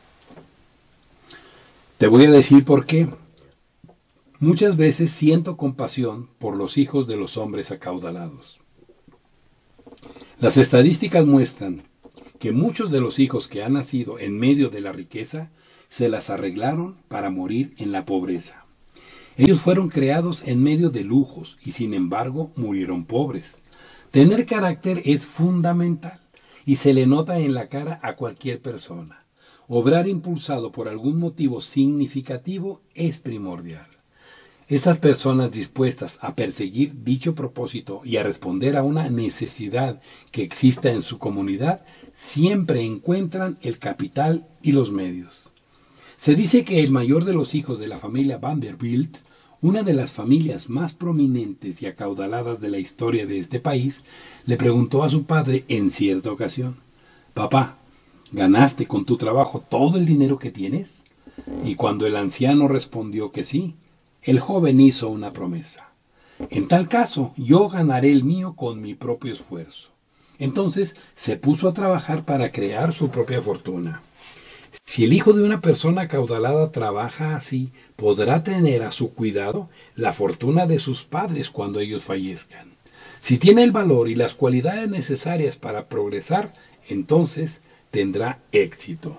Te voy a decir por qué. Muchas veces siento compasión por los hijos de los hombres acaudalados. Las estadísticas muestran que muchos de los hijos que han nacido en medio de la riqueza se las arreglaron para morir en la pobreza. Ellos fueron creados en medio de lujos y sin embargo murieron pobres. Tener carácter es fundamental y se le nota en la cara a cualquier persona. obrar impulsado por algún motivo significativo es primordial. Estas personas dispuestas a perseguir dicho propósito y a responder a una necesidad que exista en su comunidad, siempre encuentran el capital y los medios. Se dice que el mayor de los hijos de la familia Vanderbilt, una de las familias más prominentes y acaudaladas de la historia de este país, le preguntó a su padre en cierta ocasión: «Papá, ¿ganaste con tu trabajo todo el dinero que tienes?». Y cuando el anciano respondió que sí, el joven hizo una promesa: «En tal caso, yo ganaré el mío con mi propio esfuerzo». Entonces se puso a trabajar para crear su propia fortuna. Si el hijo de una persona acaudalada trabaja así, podrá tener a su cuidado la fortuna de sus padres cuando ellos fallezcan. Si tiene el valor y las cualidades necesarias para progresar, entonces tendrá éxito.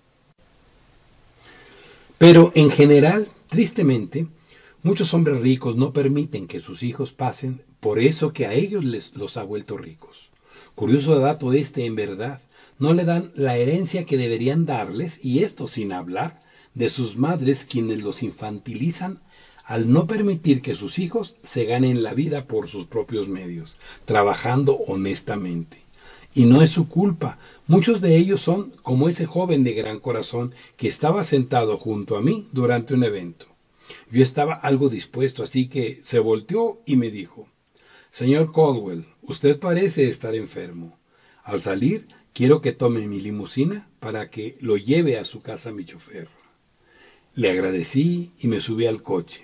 Pero en general, tristemente, muchos hombres ricos no permiten que sus hijos pasen por eso que a ellos les los ha vuelto ricos. Curioso dato este, en verdad. No le dan la herencia que deberían darles, y esto sin hablar de sus madres, quienes los infantilizan al no permitir que sus hijos se ganen la vida por sus propios medios, trabajando honestamente. Y no es su culpa. Muchos de ellos son como ese joven de gran corazón que estaba sentado junto a mí durante un evento. Yo estaba algo dispuesto, así que se volteó y me dijo: «Señor Caldwell, usted parece estar enfermo. Al salir, quiero que tome mi limusina para que lo lleve a su casa mi chofer». Le agradecí y me subí al coche.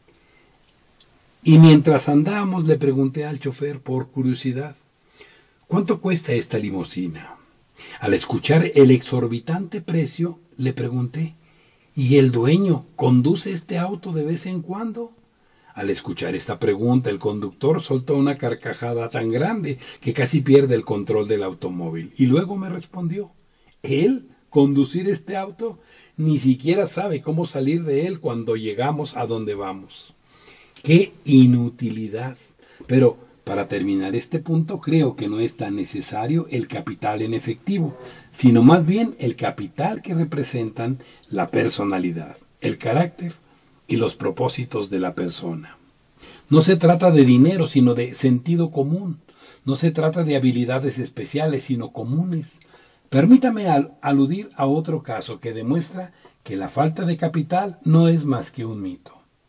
Y mientras andábamos le pregunté al chofer por curiosidad: «¿Cuánto cuesta esta limusina?». Al escuchar el exorbitante precio, le pregunté: «¿Y el dueño conduce este auto de vez en cuando?». Al escuchar esta pregunta, el conductor soltó una carcajada tan grande que casi pierde el control del automóvil. Y luego me respondió: «¿Él conducir este auto? Ni siquiera sabe cómo salir de él cuando llegamos a donde vamos». ¡Qué inutilidad! Pero para terminar este punto, creo que no es tan necesario el capital en efectivo, sino más bien el capital que representan la personalidad, el carácter y los propósitos de la persona. No se trata de dinero, sino de sentido común. No se trata de habilidades especiales, sino comunes. Permítame al aludir a otro caso que demuestra que la falta de capital no es más que un mito.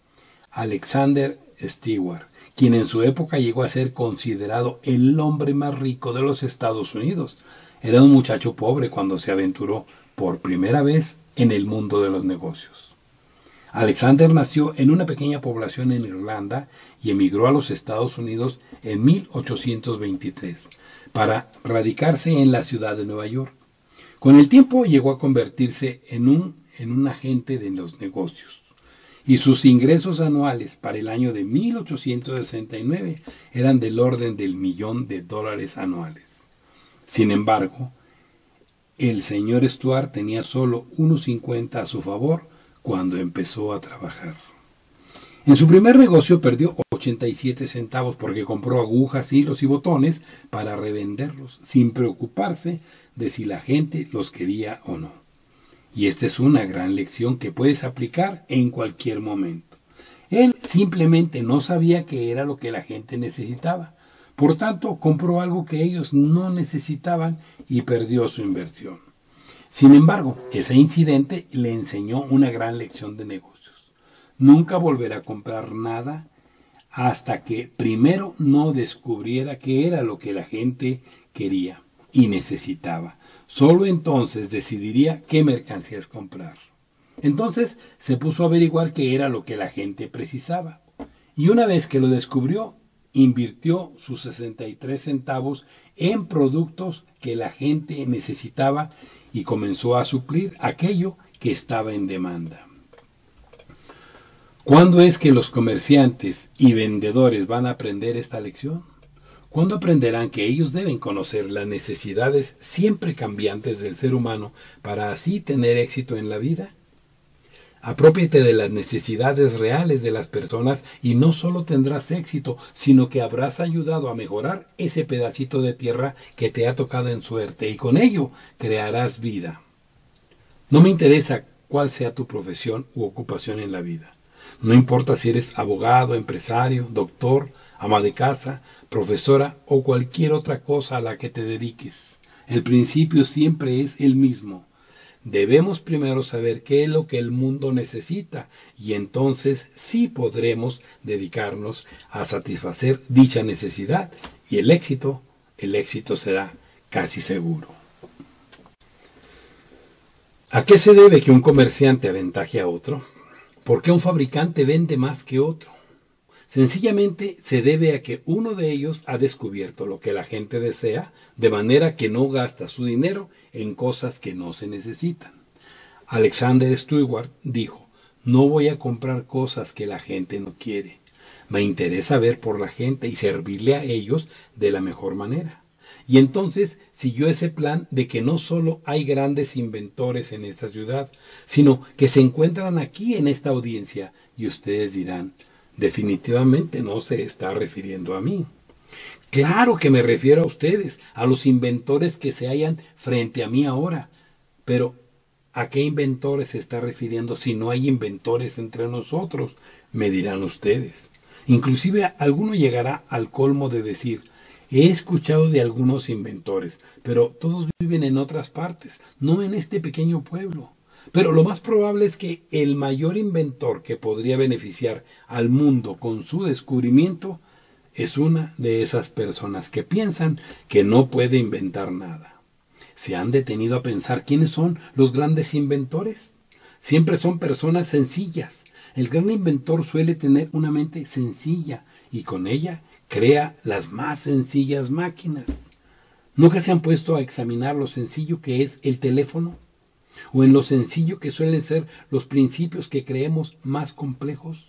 Alexander Stewart, quien en su época llegó a ser considerado el hombre más rico de los Estados Unidos, era un muchacho pobre cuando se aventuró por primera vez en el mundo de los negocios. Alexander nació en una pequeña población en Irlanda y emigró a los Estados Unidos en mil ochocientos veintitrés para radicarse en la ciudad de Nueva York. Con el tiempo llegó a convertirse en un, en un agente de los negocios, y sus ingresos anuales para el año de mil ochocientos sesenta y nueve eran del orden del millón de dólares anuales. Sin embargo, el señor Stuart tenía solo uno cincuenta a su favor cuando empezó a trabajar. En su primer negocio perdió ochenta y siete centavos porque compró agujas, hilos y botones para revenderlos, sin preocuparse de si la gente los quería o no. Y esta es una gran lección que puedes aplicar en cualquier momento. Él simplemente no sabía qué era lo que la gente necesitaba. Por tanto, compró algo que ellos no necesitaban y perdió su inversión. Sin embargo, ese incidente le enseñó una gran lección de negocios. Nunca volverá a comprar nada hasta que primero no descubriera qué era lo que la gente quería y necesitaba. Solo entonces decidiría qué mercancías comprar. Entonces se puso a averiguar qué era lo que la gente precisaba. Y una vez que lo descubrió, invirtió sus sesenta y tres centavos en productos que la gente necesitaba y comenzó a suplir aquello que estaba en demanda. ¿Cuándo es que los comerciantes y vendedores van a aprender esta lección? ¿Cuándo aprenderán que ellos deben conocer las necesidades siempre cambiantes del ser humano para así tener éxito en la vida? Aprópiate de las necesidades reales de las personas y no solo tendrás éxito, sino que habrás ayudado a mejorar ese pedacito de tierra que te ha tocado en suerte y con ello crearás vida. No me interesa cuál sea tu profesión u ocupación en la vida. No importa si eres abogado, empresario, doctor, ama de casa, profesora o cualquier otra cosa a la que te dediques. El principio siempre es el mismo. Debemos primero saber qué es lo que el mundo necesita y entonces sí podremos dedicarnos a satisfacer dicha necesidad y el éxito, el éxito será casi seguro. ¿A qué se debe que un comerciante aventaje a otro? ¿Por qué un fabricante vende más que otro? Sencillamente se debe a que uno de ellos ha descubierto lo que la gente desea, de manera que no gasta su dinero en cosas que no se necesitan. Alexander Stewart dijo, no voy a comprar cosas que la gente no quiere. Me interesa ver por la gente y servirle a ellos de la mejor manera. Y entonces siguió ese plan de que no solo hay grandes inventores en esta ciudad, sino que se encuentran aquí en esta audiencia y ustedes dirán, definitivamente no se está refiriendo a mí. Claro que me refiero a ustedes, a los inventores que se hallan frente a mí ahora. Pero, ¿a qué inventores se está refiriendo si no hay inventores entre nosotros? Me dirán ustedes. Inclusive alguno llegará al colmo de decir, he escuchado de algunos inventores, pero todos viven en otras partes, no en este pequeño pueblo. Pero lo más probable es que el mayor inventor que podría beneficiar al mundo con su descubrimiento es una de esas personas que piensan que no puede inventar nada. ¿Se han detenido a pensar quiénes son los grandes inventores? Siempre son personas sencillas. El gran inventor suele tener una mente sencilla y con ella crea las más sencillas máquinas. ¿Nunca se han puesto a examinar lo sencillo que es el teléfono? ¿O en lo sencillo que suelen ser los principios que creemos más complejos?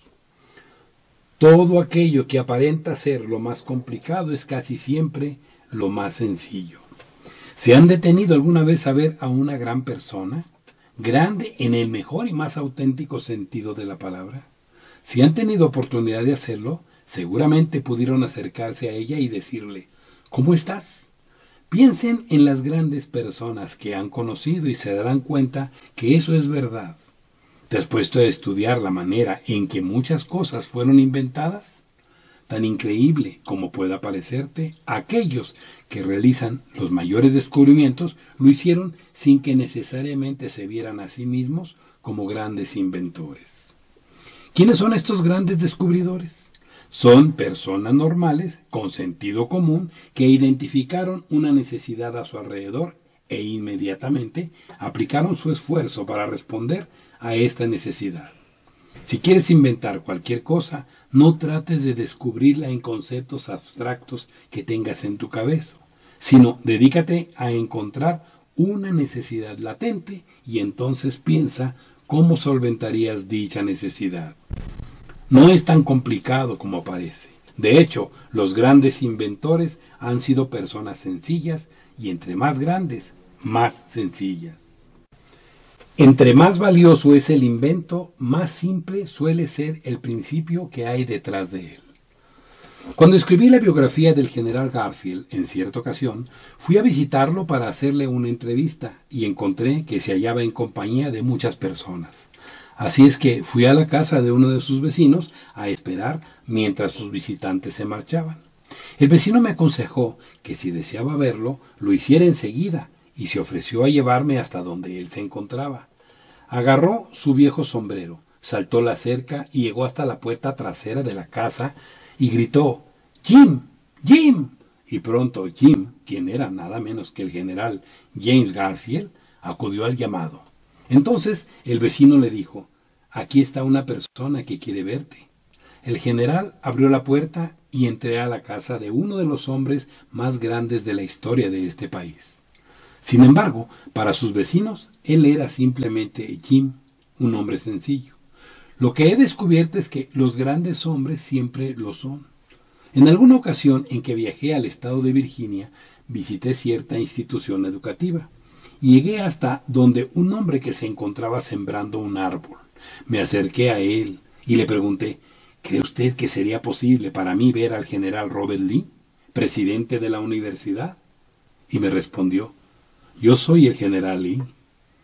Todo aquello que aparenta ser lo más complicado es casi siempre lo más sencillo. ¿Se han detenido alguna vez a ver a una gran persona? Grande en el mejor y más auténtico sentido de la palabra. Si han tenido oportunidad de hacerlo, seguramente pudieron acercarse a ella y decirle, ¿cómo estás? Piensen en las grandes personas que han conocido y se darán cuenta que eso es verdad. ¿Te has puesto a estudiar la manera en que muchas cosas fueron inventadas? Tan increíble como pueda parecerte, aquellos que realizan los mayores descubrimientos lo hicieron sin que necesariamente se vieran a sí mismos como grandes inventores. ¿Quiénes son estos grandes descubridores? Son personas normales, con sentido común, que identificaron una necesidad a su alrededor e inmediatamente aplicaron su esfuerzo para responder a esta necesidad. Si quieres inventar cualquier cosa, no trates de descubrirla en conceptos abstractos que tengas en tu cabeza, sino dedícate a encontrar una necesidad latente y entonces piensa cómo solventarías dicha necesidad. No es tan complicado como parece. De hecho, los grandes inventores han sido personas sencillas y entre más grandes, más sencillas. Entre más valioso es el invento, más simple suele ser el principio que hay detrás de él. Cuando escribí la biografía del general Garfield, en cierta ocasión, fui a visitarlo para hacerle una entrevista y encontré que se hallaba en compañía de muchas personas. Así es que fui a la casa de uno de sus vecinos a esperar mientras sus visitantes se marchaban. El vecino me aconsejó que si deseaba verlo, lo hiciera enseguida y se ofreció a llevarme hasta donde él se encontraba. Agarró su viejo sombrero, saltó la cerca y llegó hasta la puerta trasera de la casa y gritó, ¡Jim! ¡Jim! Y pronto Jim, quien era nada menos que el general James Garfield, acudió al llamado. Entonces el vecino le dijo, aquí está una persona que quiere verte. El general abrió la puerta y entré a la casa de uno de los hombres más grandes de la historia de este país. Sin embargo, para sus vecinos, él era simplemente Jim, un hombre sencillo. Lo que he descubierto es que los grandes hombres siempre lo son. En alguna ocasión en que viajé al estado de Virginia, visité cierta institución educativa y llegué hasta donde un hombre que se encontraba sembrando un árbol. Me acerqué a él y le pregunté, ¿cree usted que sería posible para mí ver al general Robert Lee, presidente de la universidad? Y me respondió, yo soy el general Lee.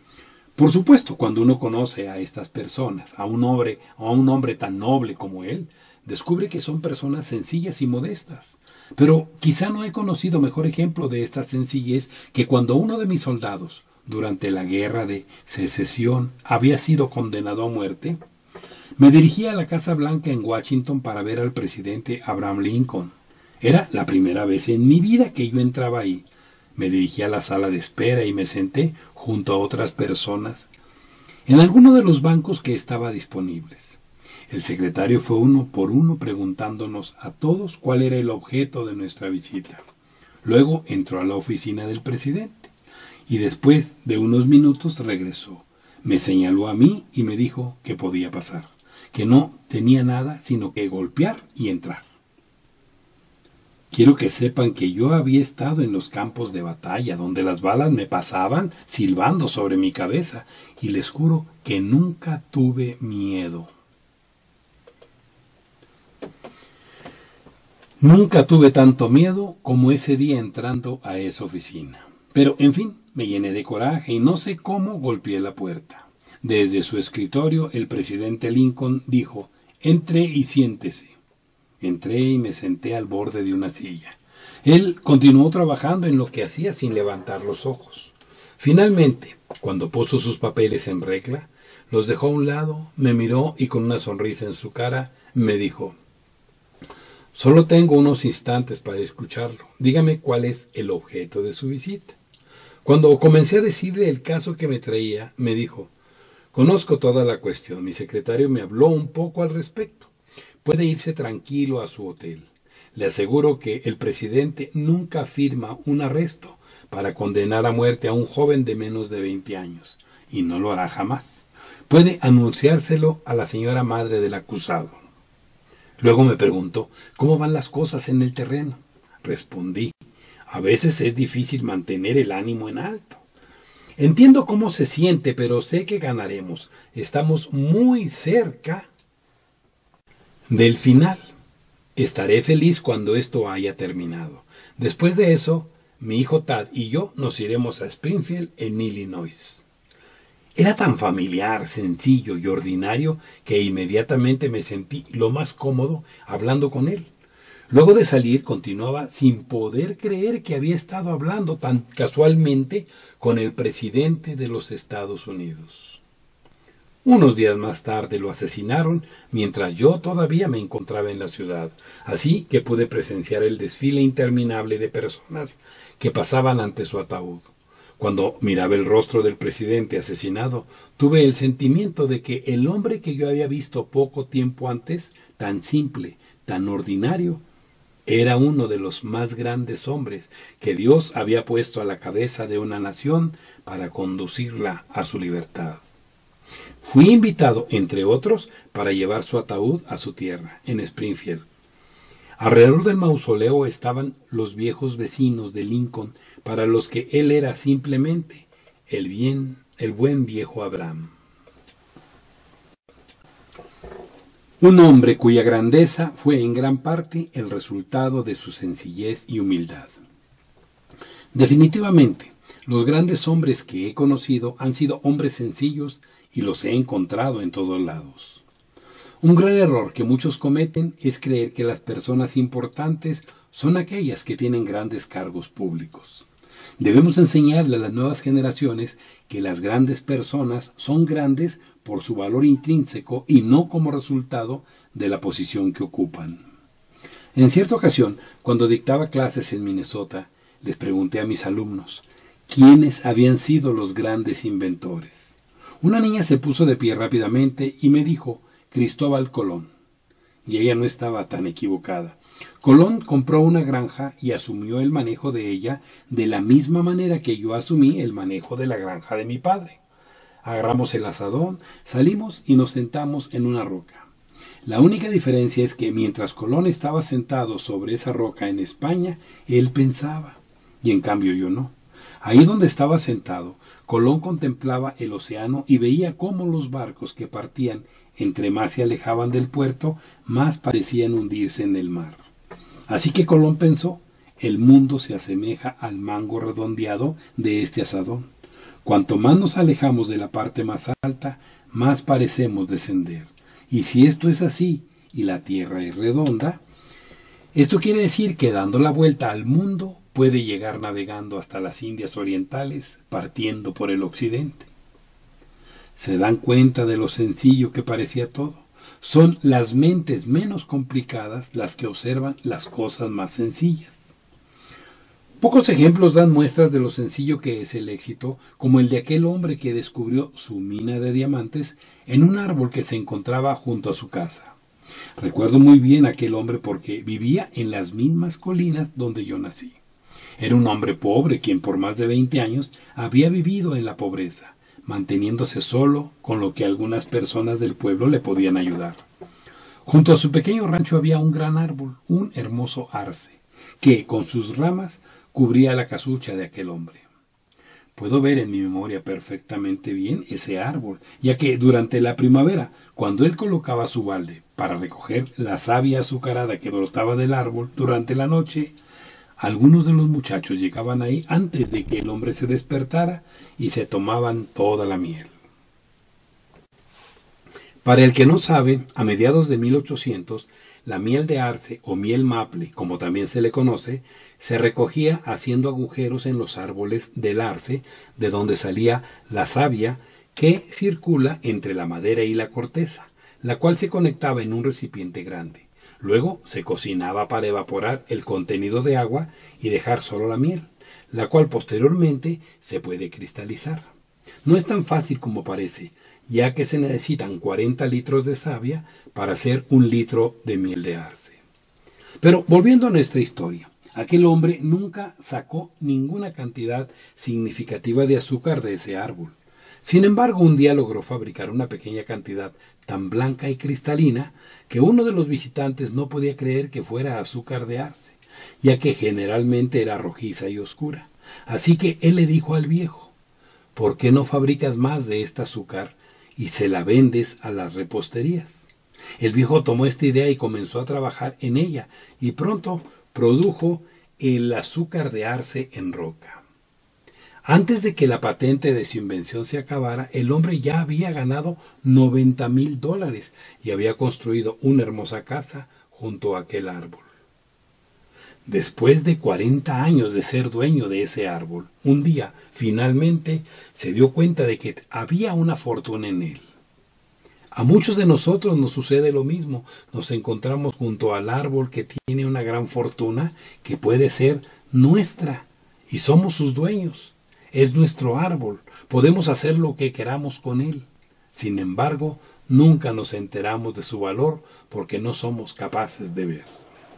Por supuesto, cuando uno conoce a estas personas, a un hombre, a un hombre tan noble como él, descubre que son personas sencillas y modestas. Pero quizá no he conocido mejor ejemplo de esta sencillez que cuando uno de mis soldados, durante la guerra de secesión, había sido condenado a muerte. Me dirigí a la Casa Blanca en Washington para ver al presidente Abraham Lincoln. Era la primera vez en mi vida que yo entraba ahí. Me dirigí a la sala de espera y me senté junto a otras personas en alguno de los bancos que estaban disponibles. El secretario fue uno por uno preguntándonos a todos cuál era el objeto de nuestra visita. Luego entró a la oficina del presidente y después de unos minutos regresó. Me señaló a mí y me dijo que podía pasar, que no tenía nada sino que golpear y entrar. Quiero que sepan que yo había estado en los campos de batalla, donde las balas me pasaban silbando sobre mi cabeza, y les juro que nunca tuve miedo. Nunca tuve tanto miedo como ese día entrando a esa oficina. Pero, en fin, me llené de coraje y no sé cómo golpeé la puerta. Desde su escritorio, el presidente Lincoln dijo: «Entre y siéntese». Entré y me senté al borde de una silla. Él continuó trabajando en lo que hacía sin levantar los ojos. Finalmente, cuando puso sus papeles en regla, los dejó a un lado, me miró y con una sonrisa en su cara me dijo: «Solo tengo unos instantes para escucharlo. Dígame cuál es el objeto de su visita». Cuando comencé a decirle el caso que me traía, me dijo: «Conozco toda la cuestión. Mi secretario me habló un poco al respecto. Puede irse tranquilo a su hotel. Le aseguro que el presidente nunca firma un arresto para condenar a muerte a un joven de menos de veinte años, y no lo hará jamás. Puede anunciárselo a la señora madre del acusado». Luego me preguntó cómo van las cosas en el terreno. Respondí: «A veces es difícil mantener el ánimo en alto. Entiendo cómo se siente, pero sé que ganaremos. Estamos muy cerca del final. Estaré feliz cuando esto haya terminado. Después de eso, mi hijo Tad y yo nos iremos a Springfield, en Illinois». Era tan familiar, sencillo y ordinario que inmediatamente me sentí lo más cómodo hablando con él. Luego de salir, continuaba sin poder creer que había estado hablando tan casualmente con el presidente de los Estados Unidos. Unos días más tarde lo asesinaron mientras yo todavía me encontraba en la ciudad, así que pude presenciar el desfile interminable de personas que pasaban ante su ataúd. Cuando miraba el rostro del presidente asesinado, tuve el sentimiento de que el hombre que yo había visto poco tiempo antes, tan simple, tan ordinario, era uno de los más grandes hombres que Dios había puesto a la cabeza de una nación para conducirla a su libertad. Fui invitado, entre otros, para llevar su ataúd a su tierra, en Springfield. Alrededor del mausoleo estaban los viejos vecinos de Lincoln, para los que él era simplemente el bien, el buen viejo Abraham. Un hombre cuya grandeza fue en gran parte el resultado de su sencillez y humildad. Definitivamente, los grandes hombres que he conocido han sido hombres sencillos y los he encontrado en todos lados. Un gran error que muchos cometen es creer que las personas importantes son aquellas que tienen grandes cargos públicos. Debemos enseñarle a las nuevas generaciones que las grandes personas son grandes por su valor intrínseco y no como resultado de la posición que ocupan. En cierta ocasión, cuando dictaba clases en Minnesota, les pregunté a mis alumnos quiénes habían sido los grandes inventores. Una niña se puso de pie rápidamente y me dijo: Cristóbal Colón. Y ella no estaba tan equivocada. Colón compró una granja y asumió el manejo de ella de la misma manera que yo asumí el manejo de la granja de mi padre. Agarramos el azadón, salimos y nos sentamos en una roca. La única diferencia es que mientras Colón estaba sentado sobre esa roca en España, él pensaba, y en cambio yo no. Ahí donde estaba sentado, Colón contemplaba el océano y veía cómo los barcos que partían, entre más se alejaban del puerto, más parecían hundirse en el mar. Así que Colón pensó: el mundo se asemeja al mango redondeado de este azadón. Cuanto más nos alejamos de la parte más alta, más parecemos descender. Y si esto es así, y la Tierra es redonda, esto quiere decir que dando la vuelta al mundo puede llegar navegando hasta las Indias Orientales, partiendo por el occidente. ¿Se dan cuenta de lo sencillo que parecía todo? Son las mentes menos complicadas las que observan las cosas más sencillas. Pocos ejemplos dan muestras de lo sencillo que es el éxito, como el de aquel hombre que descubrió su mina de diamantes en un árbol que se encontraba junto a su casa. Recuerdo muy bien a aquel hombre porque vivía en las mismas colinas donde yo nací. Era un hombre pobre quien por más de veinte años había vivido en la pobreza, manteniéndose solo con lo que algunas personas del pueblo le podían ayudar. Junto a su pequeño rancho había un gran árbol, un hermoso arce, que con sus ramas cubría la casucha de aquel hombre. Puedo ver en mi memoria perfectamente bien ese árbol, ya que durante la primavera, cuando él colocaba su balde para recoger la savia azucarada que brotaba del árbol durante la noche, algunos de los muchachos llegaban ahí antes de que el hombre se despertara y se tomaban toda la miel. Para el que no sabe, a mediados de mil ochocientos, la miel de arce o miel maple, como también se le conoce, se recogía haciendo agujeros en los árboles del arce, de donde salía la savia que circula entre la madera y la corteza, la cual se conectaba en un recipiente grande. Luego se cocinaba para evaporar el contenido de agua y dejar solo la miel, la cual posteriormente se puede cristalizar. No es tan fácil como parece, ya que se necesitan cuarenta litros de savia para hacer un litro de miel de arce. Pero volviendo a nuestra historia, aquel hombre nunca sacó ninguna cantidad significativa de azúcar de ese árbol. Sin embargo, un día logró fabricar una pequeña cantidad tan blanca y cristalina que uno de los visitantes no podía creer que fuera azúcar de arce, ya que generalmente era rojiza y oscura. Así que él le dijo al viejo: ¿por qué no fabricas más de esta azúcar y se la vendes a las reposterías? El viejo tomó esta idea y comenzó a trabajar en ella, y pronto produjo el azúcar de arce en roca. Antes de que la patente de su invención se acabara, el hombre ya había ganado noventa mil dólares y había construido una hermosa casa junto a aquel árbol. Después de cuarenta años de ser dueño de ese árbol, un día finalmente se dio cuenta de que había una fortuna en él. A muchos de nosotros nos sucede lo mismo. Nos encontramos junto al árbol que tiene una gran fortuna que puede ser nuestra y somos sus dueños. Es nuestro árbol, podemos hacer lo que queramos con él. Sin embargo, nunca nos enteramos de su valor porque no somos capaces de ver.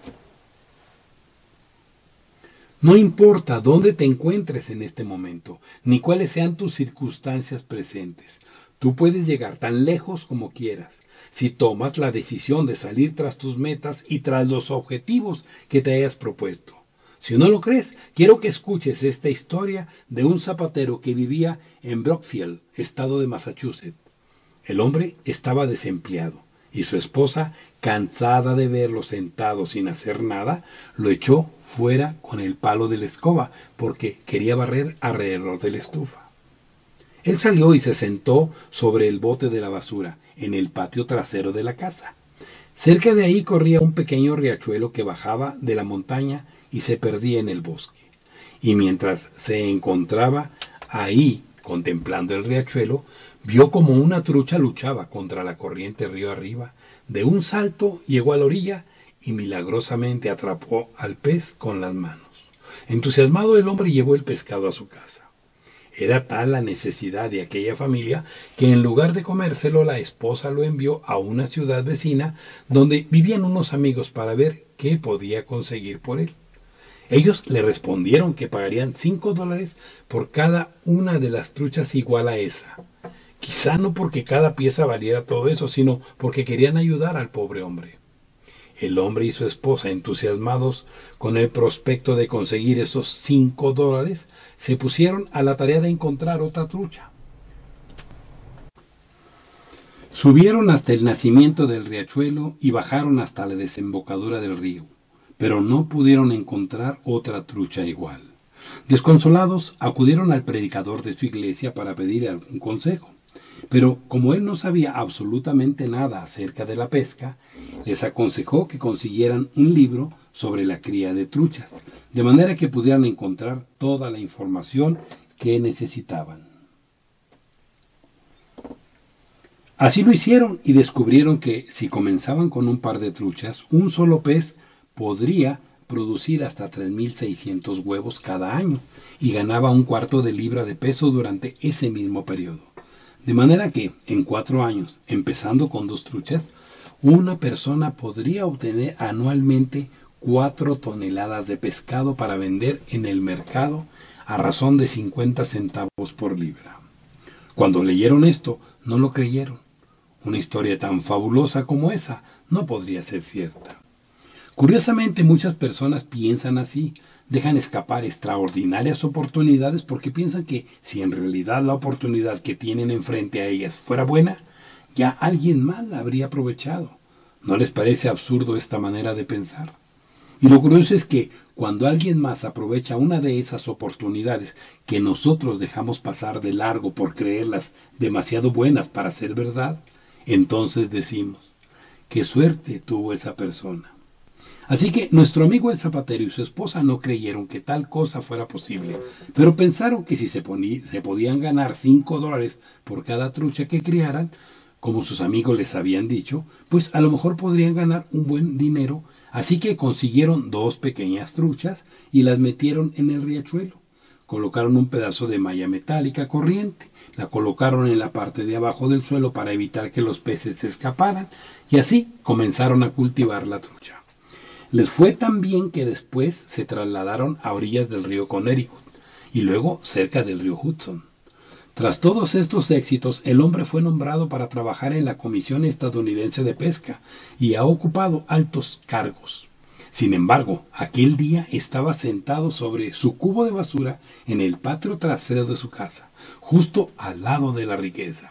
No importa dónde te encuentres en este momento, ni cuáles sean tus circunstancias presentes. Tú puedes llegar tan lejos como quieras, si tomas la decisión de salir tras tus metas y tras los objetivos que te hayas propuesto. Si no lo crees, quiero que escuches esta historia de un zapatero que vivía en Brookfield, estado de Massachusetts. El hombre estaba desempleado y su esposa, cansada de verlo sentado sin hacer nada, lo echó fuera con el palo de la escoba porque quería barrer alrededor de la estufa. Él salió y se sentó sobre el bote de la basura en el patio trasero de la casa. Cerca de ahí corría un pequeño riachuelo que bajaba de la montaña y se perdía en el bosque. Y mientras se encontraba ahí contemplando el riachuelo, vio como una trucha luchaba contra la corriente río arriba. De un salto llegó a la orilla y milagrosamente atrapó al pez con las manos. Entusiasmado, el hombre llevó el pescado a su casa. Era tal la necesidad de aquella familia que en lugar de comérselo, la esposa lo envió a una ciudad vecina donde vivían unos amigos para ver qué podía conseguir por él. Ellos le respondieron que pagarían cinco dólares por cada una de las truchas igual a esa. Quizá no porque cada pieza valiera todo eso, sino porque querían ayudar al pobre hombre. El hombre y su esposa, entusiasmados con el prospecto de conseguir esos cinco dólares, se pusieron a la tarea de encontrar otra trucha. Subieron hasta el nacimiento del riachuelo y bajaron hasta la desembocadura del río, pero no pudieron encontrar otra trucha igual. Desconsolados, acudieron al predicador de su iglesia para pedirle algún consejo. Pero como él no sabía absolutamente nada acerca de la pesca, les aconsejó que consiguieran un libro sobre la cría de truchas, de manera que pudieran encontrar toda la información que necesitaban. Así lo hicieron y descubrieron que si comenzaban con un par de truchas, un solo pez podría producir hasta tres mil seiscientos huevos cada año y ganaba un cuarto de libra de peso durante ese mismo periodo. De manera que, en cuatro años, empezando con dos truchas, una persona podría obtener anualmente cuatro toneladas de pescado para vender en el mercado a razón de cincuenta centavos por libra. Cuando leyeron esto, no lo creyeron. Una historia tan fabulosa como esa no podría ser cierta. Curiosamente, muchas personas piensan así, dejan escapar extraordinarias oportunidades porque piensan que si en realidad la oportunidad que tienen enfrente a ellas fuera buena, ya alguien más la habría aprovechado. ¿No les parece absurdo esta manera de pensar? Y lo curioso es que cuando alguien más aprovecha una de esas oportunidades que nosotros dejamos pasar de largo por creerlas demasiado buenas para ser verdad, entonces decimos, qué suerte tuvo esa persona. Así que nuestro amigo el zapatero y su esposa no creyeron que tal cosa fuera posible, pero pensaron que si se, se podían ganar cinco dólares por cada trucha que criaran, como sus amigos les habían dicho, pues a lo mejor podrían ganar un buen dinero, así que consiguieron dos pequeñas truchas y las metieron en el riachuelo. Colocaron un pedazo de malla metálica corriente, la colocaron en la parte de abajo del suelo para evitar que los peces se escaparan, y así comenzaron a cultivar la trucha. Les fue tan bien que después se trasladaron a orillas del río Connecticut y luego cerca del río Hudson. Tras todos estos éxitos, el hombre fue nombrado para trabajar en la Comisión Estadounidense de Pesca y ha ocupado altos cargos. Sin embargo, aquel día estaba sentado sobre su cubo de basura en el patio trasero de su casa, justo al lado de la riqueza.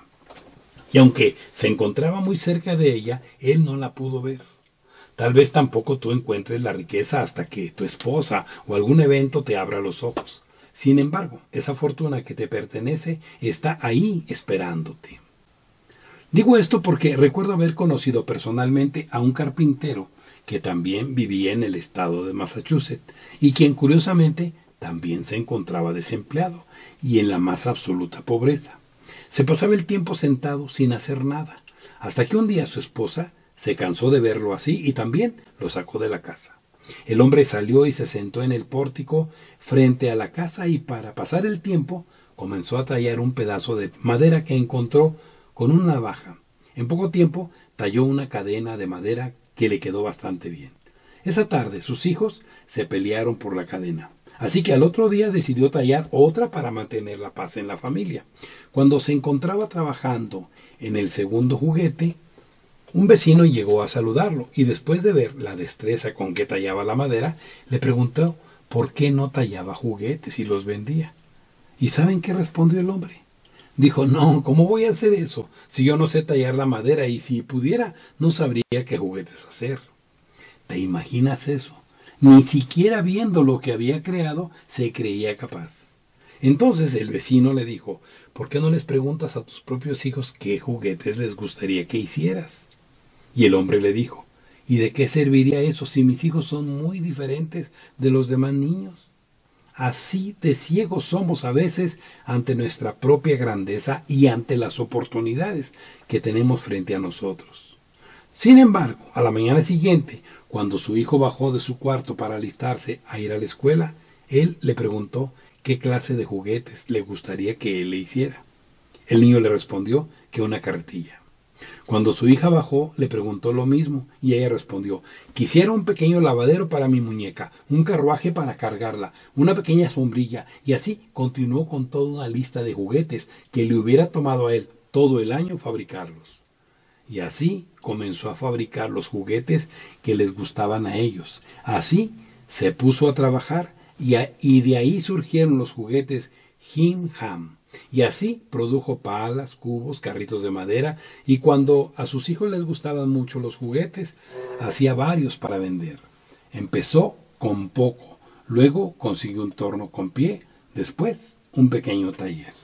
Y aunque se encontraba muy cerca de ella, él no la pudo ver. Tal vez tampoco tú encuentres la riqueza hasta que tu esposa o algún evento te abra los ojos. Sin embargo, esa fortuna que te pertenece está ahí esperándote. Digo esto porque recuerdo haber conocido personalmente a un carpintero que también vivía en el estado de Massachusetts y quien curiosamente también se encontraba desempleado y en la más absoluta pobreza. Se pasaba el tiempo sentado sin hacer nada, hasta que un día su esposa se cansó de verlo así y también lo sacó de la casa. El hombre salió y se sentó en el pórtico frente a la casa y para pasar el tiempo comenzó a tallar un pedazo de madera que encontró con una navaja. En poco tiempo talló una cadena de madera que le quedó bastante bien. Esa tarde sus hijos se pelearon por la cadena, así que al otro día decidió tallar otra para mantener la paz en la familia. Cuando se encontraba trabajando en el segundo juguete, un vecino llegó a saludarlo y después de ver la destreza con que tallaba la madera, le preguntó por qué no tallaba juguetes y los vendía. ¿Y saben qué respondió el hombre? Dijo, no, ¿cómo voy a hacer eso si yo no sé tallar la madera y si pudiera no sabría qué juguetes hacer? ¿Te imaginas eso? Ni siquiera viendo lo que había creado se creía capaz. Entonces el vecino le dijo, ¿por qué no les preguntas a tus propios hijos qué juguetes les gustaría que hicieras? Y el hombre le dijo, ¿y de qué serviría eso si mis hijos son muy diferentes de los demás niños? Así de ciegos somos a veces ante nuestra propia grandeza y ante las oportunidades que tenemos frente a nosotros. Sin embargo, a la mañana siguiente, cuando su hijo bajó de su cuarto para alistarse a ir a la escuela, él le preguntó qué clase de juguetes le gustaría que él le hiciera. El niño le respondió que una carretilla. Cuando su hija bajó, le preguntó lo mismo y ella respondió, quisiera un pequeño lavadero para mi muñeca, un carruaje para cargarla, una pequeña sombrilla, y así continuó con toda una lista de juguetes que le hubiera tomado a él todo el año fabricarlos. Y así comenzó a fabricar los juguetes que les gustaban a ellos. Así se puso a trabajar y, a, y de ahí surgieron los juguetes Jim Ham. Y así produjo palas, cubos, carritos de madera, y cuando a sus hijos les gustaban mucho los juguetes, hacía varios para vender. Empezó con poco, Luego consiguió un torno con pie, después un pequeño taller.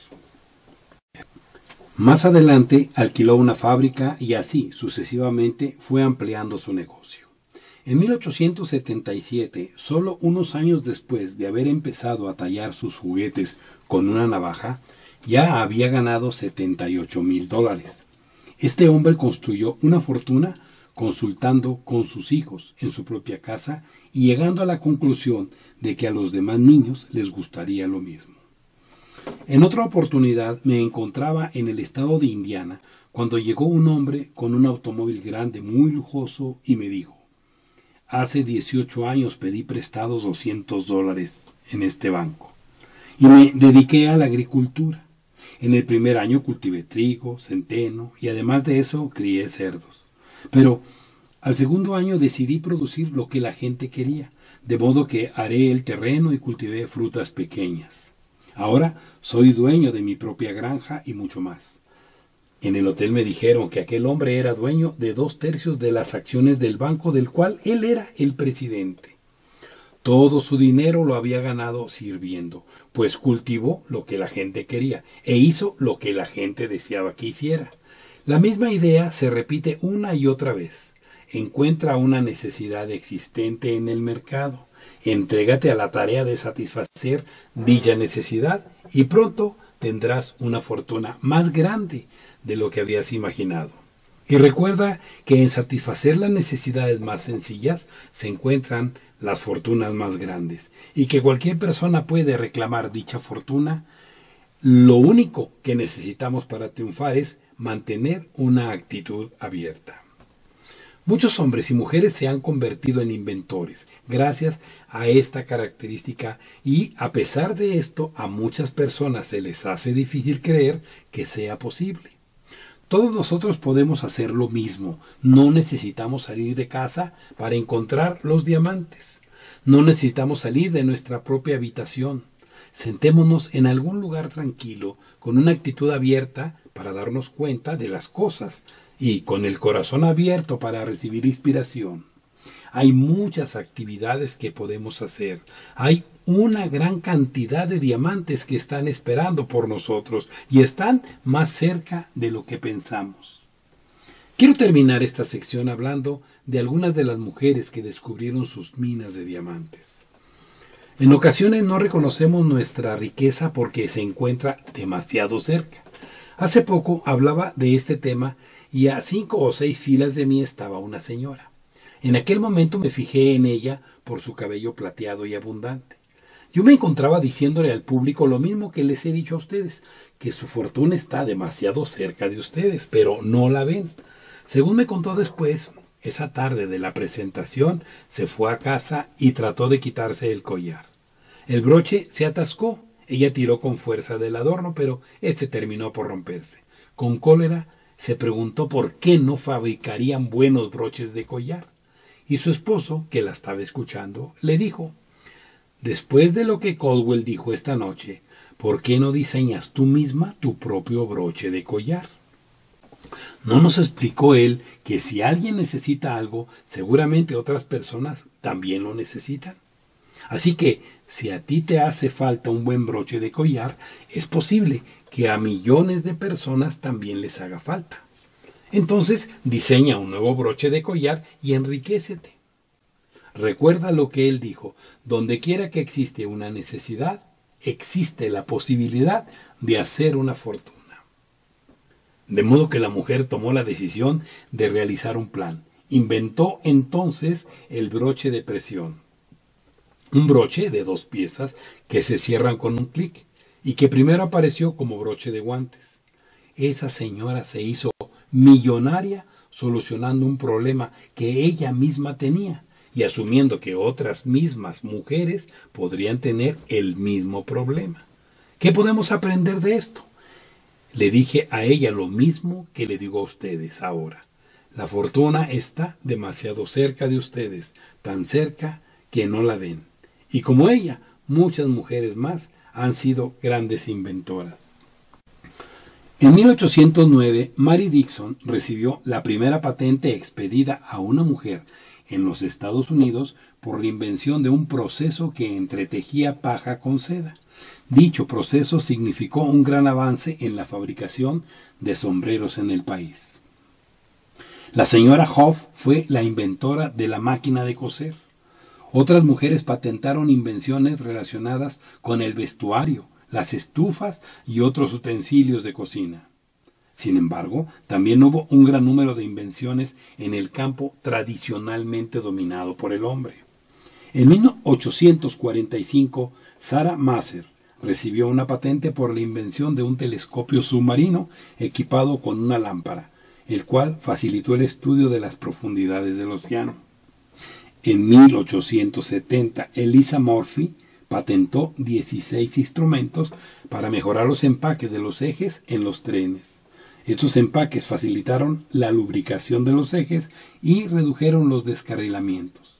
Más adelante alquiló una fábrica y así sucesivamente fue ampliando su negocio. En mil ochocientos setenta y siete, solo unos años después de haber empezado a tallar sus juguetes con una navaja, ya había ganado setenta y ocho mil dólares. Este hombre construyó una fortuna consultando con sus hijos en su propia casa y llegando a la conclusión de que a los demás niños les gustaría lo mismo. En otra oportunidad me encontraba en el estado de Indiana cuando llegó un hombre con un automóvil grande muy lujoso y me dijo: hace dieciocho años pedí prestados doscientos dólares en este banco y me dediqué a la agricultura. En el primer año cultivé trigo, centeno y además de eso crié cerdos. Pero al segundo año decidí producir lo que la gente quería, de modo que aré el terreno y cultivé frutas pequeñas. Ahora soy dueño de mi propia granja y mucho más. En el hotel me dijeron que aquel hombre era dueño de dos tercios de las acciones del banco del cual él era el presidente. Todo su dinero lo había ganado sirviendo, pues cultivó lo que la gente quería e hizo lo que la gente deseaba que hiciera. La misma idea se repite una y otra vez. Encuentra una necesidad existente en el mercado, entrégate a la tarea de satisfacer dicha necesidad y pronto tendrás una fortuna más grande de lo que habías imaginado. Y recuerda que en satisfacer las necesidades más sencillas se encuentran las fortunas más grandes y que cualquier persona puede reclamar dicha fortuna. Lo único que necesitamos para triunfar es mantener una actitud abierta. Muchos hombres y mujeres se han convertido en inventores gracias a esta característica y a pesar de esto a muchas personas se les hace difícil creer que sea posible. Todos nosotros podemos hacer lo mismo. No necesitamos salir de casa para encontrar los diamantes. No necesitamos salir de nuestra propia habitación. Sentémonos en algún lugar tranquilo, con una actitud abierta para darnos cuenta de las cosas y con el corazón abierto para recibir inspiración. Hay muchas actividades que podemos hacer. Hay una gran cantidad de diamantes que están esperando por nosotros y están más cerca de lo que pensamos. Quiero terminar esta sección hablando de algunas de las mujeres que descubrieron sus minas de diamantes. En ocasiones no reconocemos nuestra riqueza porque se encuentra demasiado cerca. Hace poco hablaba de este tema y a cinco o seis filas de mí estaba una señora. En aquel momento me fijé en ella por su cabello plateado y abundante. Yo me encontraba diciéndole al público lo mismo que les he dicho a ustedes, que su fortuna está demasiado cerca de ustedes, pero no la ven. Según me contó después, esa tarde de la presentación se fue a casa y trató de quitarse el collar. El broche se atascó. Ella tiró con fuerza del adorno, pero este terminó por romperse. Con cólera se preguntó por qué no fabricarían buenos broches de collar. Y su esposo, que la estaba escuchando, le dijo: después de lo que Caldwell dijo esta noche, ¿por qué no diseñas tú misma tu propio broche de collar? ¿No nos explicó él que si alguien necesita algo, seguramente otras personas también lo necesitan? Así que, si a ti te hace falta un buen broche de collar, es posible que a millones de personas también les haga falta. Entonces, diseña un nuevo broche de collar y enriquécete. Recuerda lo que él dijo: donde quiera que existe una necesidad, existe la posibilidad de hacer una fortuna. De modo que la mujer tomó la decisión de realizar un plan. Inventó entonces el broche de presión. Un broche de dos piezas que se cierran con un clic y que primero apareció como broche de guantes. Esa señora se hizo millonaria solucionando un problema que ella misma tenía y asumiendo que otras mismas mujeres podrían tener el mismo problema. ¿Qué podemos aprender de esto? Le dije a ella lo mismo que le digo a ustedes ahora. La fortuna está demasiado cerca de ustedes, tan cerca que no la ven. Y como ella, muchas mujeres más han sido grandes inventoras. En mil ochocientos nueve, Mary Dixon recibió la primera patente expedida a una mujer en los Estados Unidos por la invención de un proceso que entretejía paja con seda. Dicho proceso significó un gran avance en la fabricación de sombreros en el país. La señora Hoff fue la inventora de la máquina de coser. Otras mujeres patentaron invenciones relacionadas con el vestuario, las estufas y otros utensilios de cocina. Sin embargo, también hubo un gran número de invenciones en el campo tradicionalmente dominado por el hombre. En mil ochocientos cuarenta y cinco, Sarah Maser recibió una patente por la invención de un telescopio submarino equipado con una lámpara, el cual facilitó el estudio de las profundidades del océano. En mil ochocientos setenta, Eliza Murphy patentó dieciséis instrumentos para mejorar los empaques de los ejes en los trenes. Estos empaques facilitaron la lubricación de los ejes y redujeron los descarrilamientos.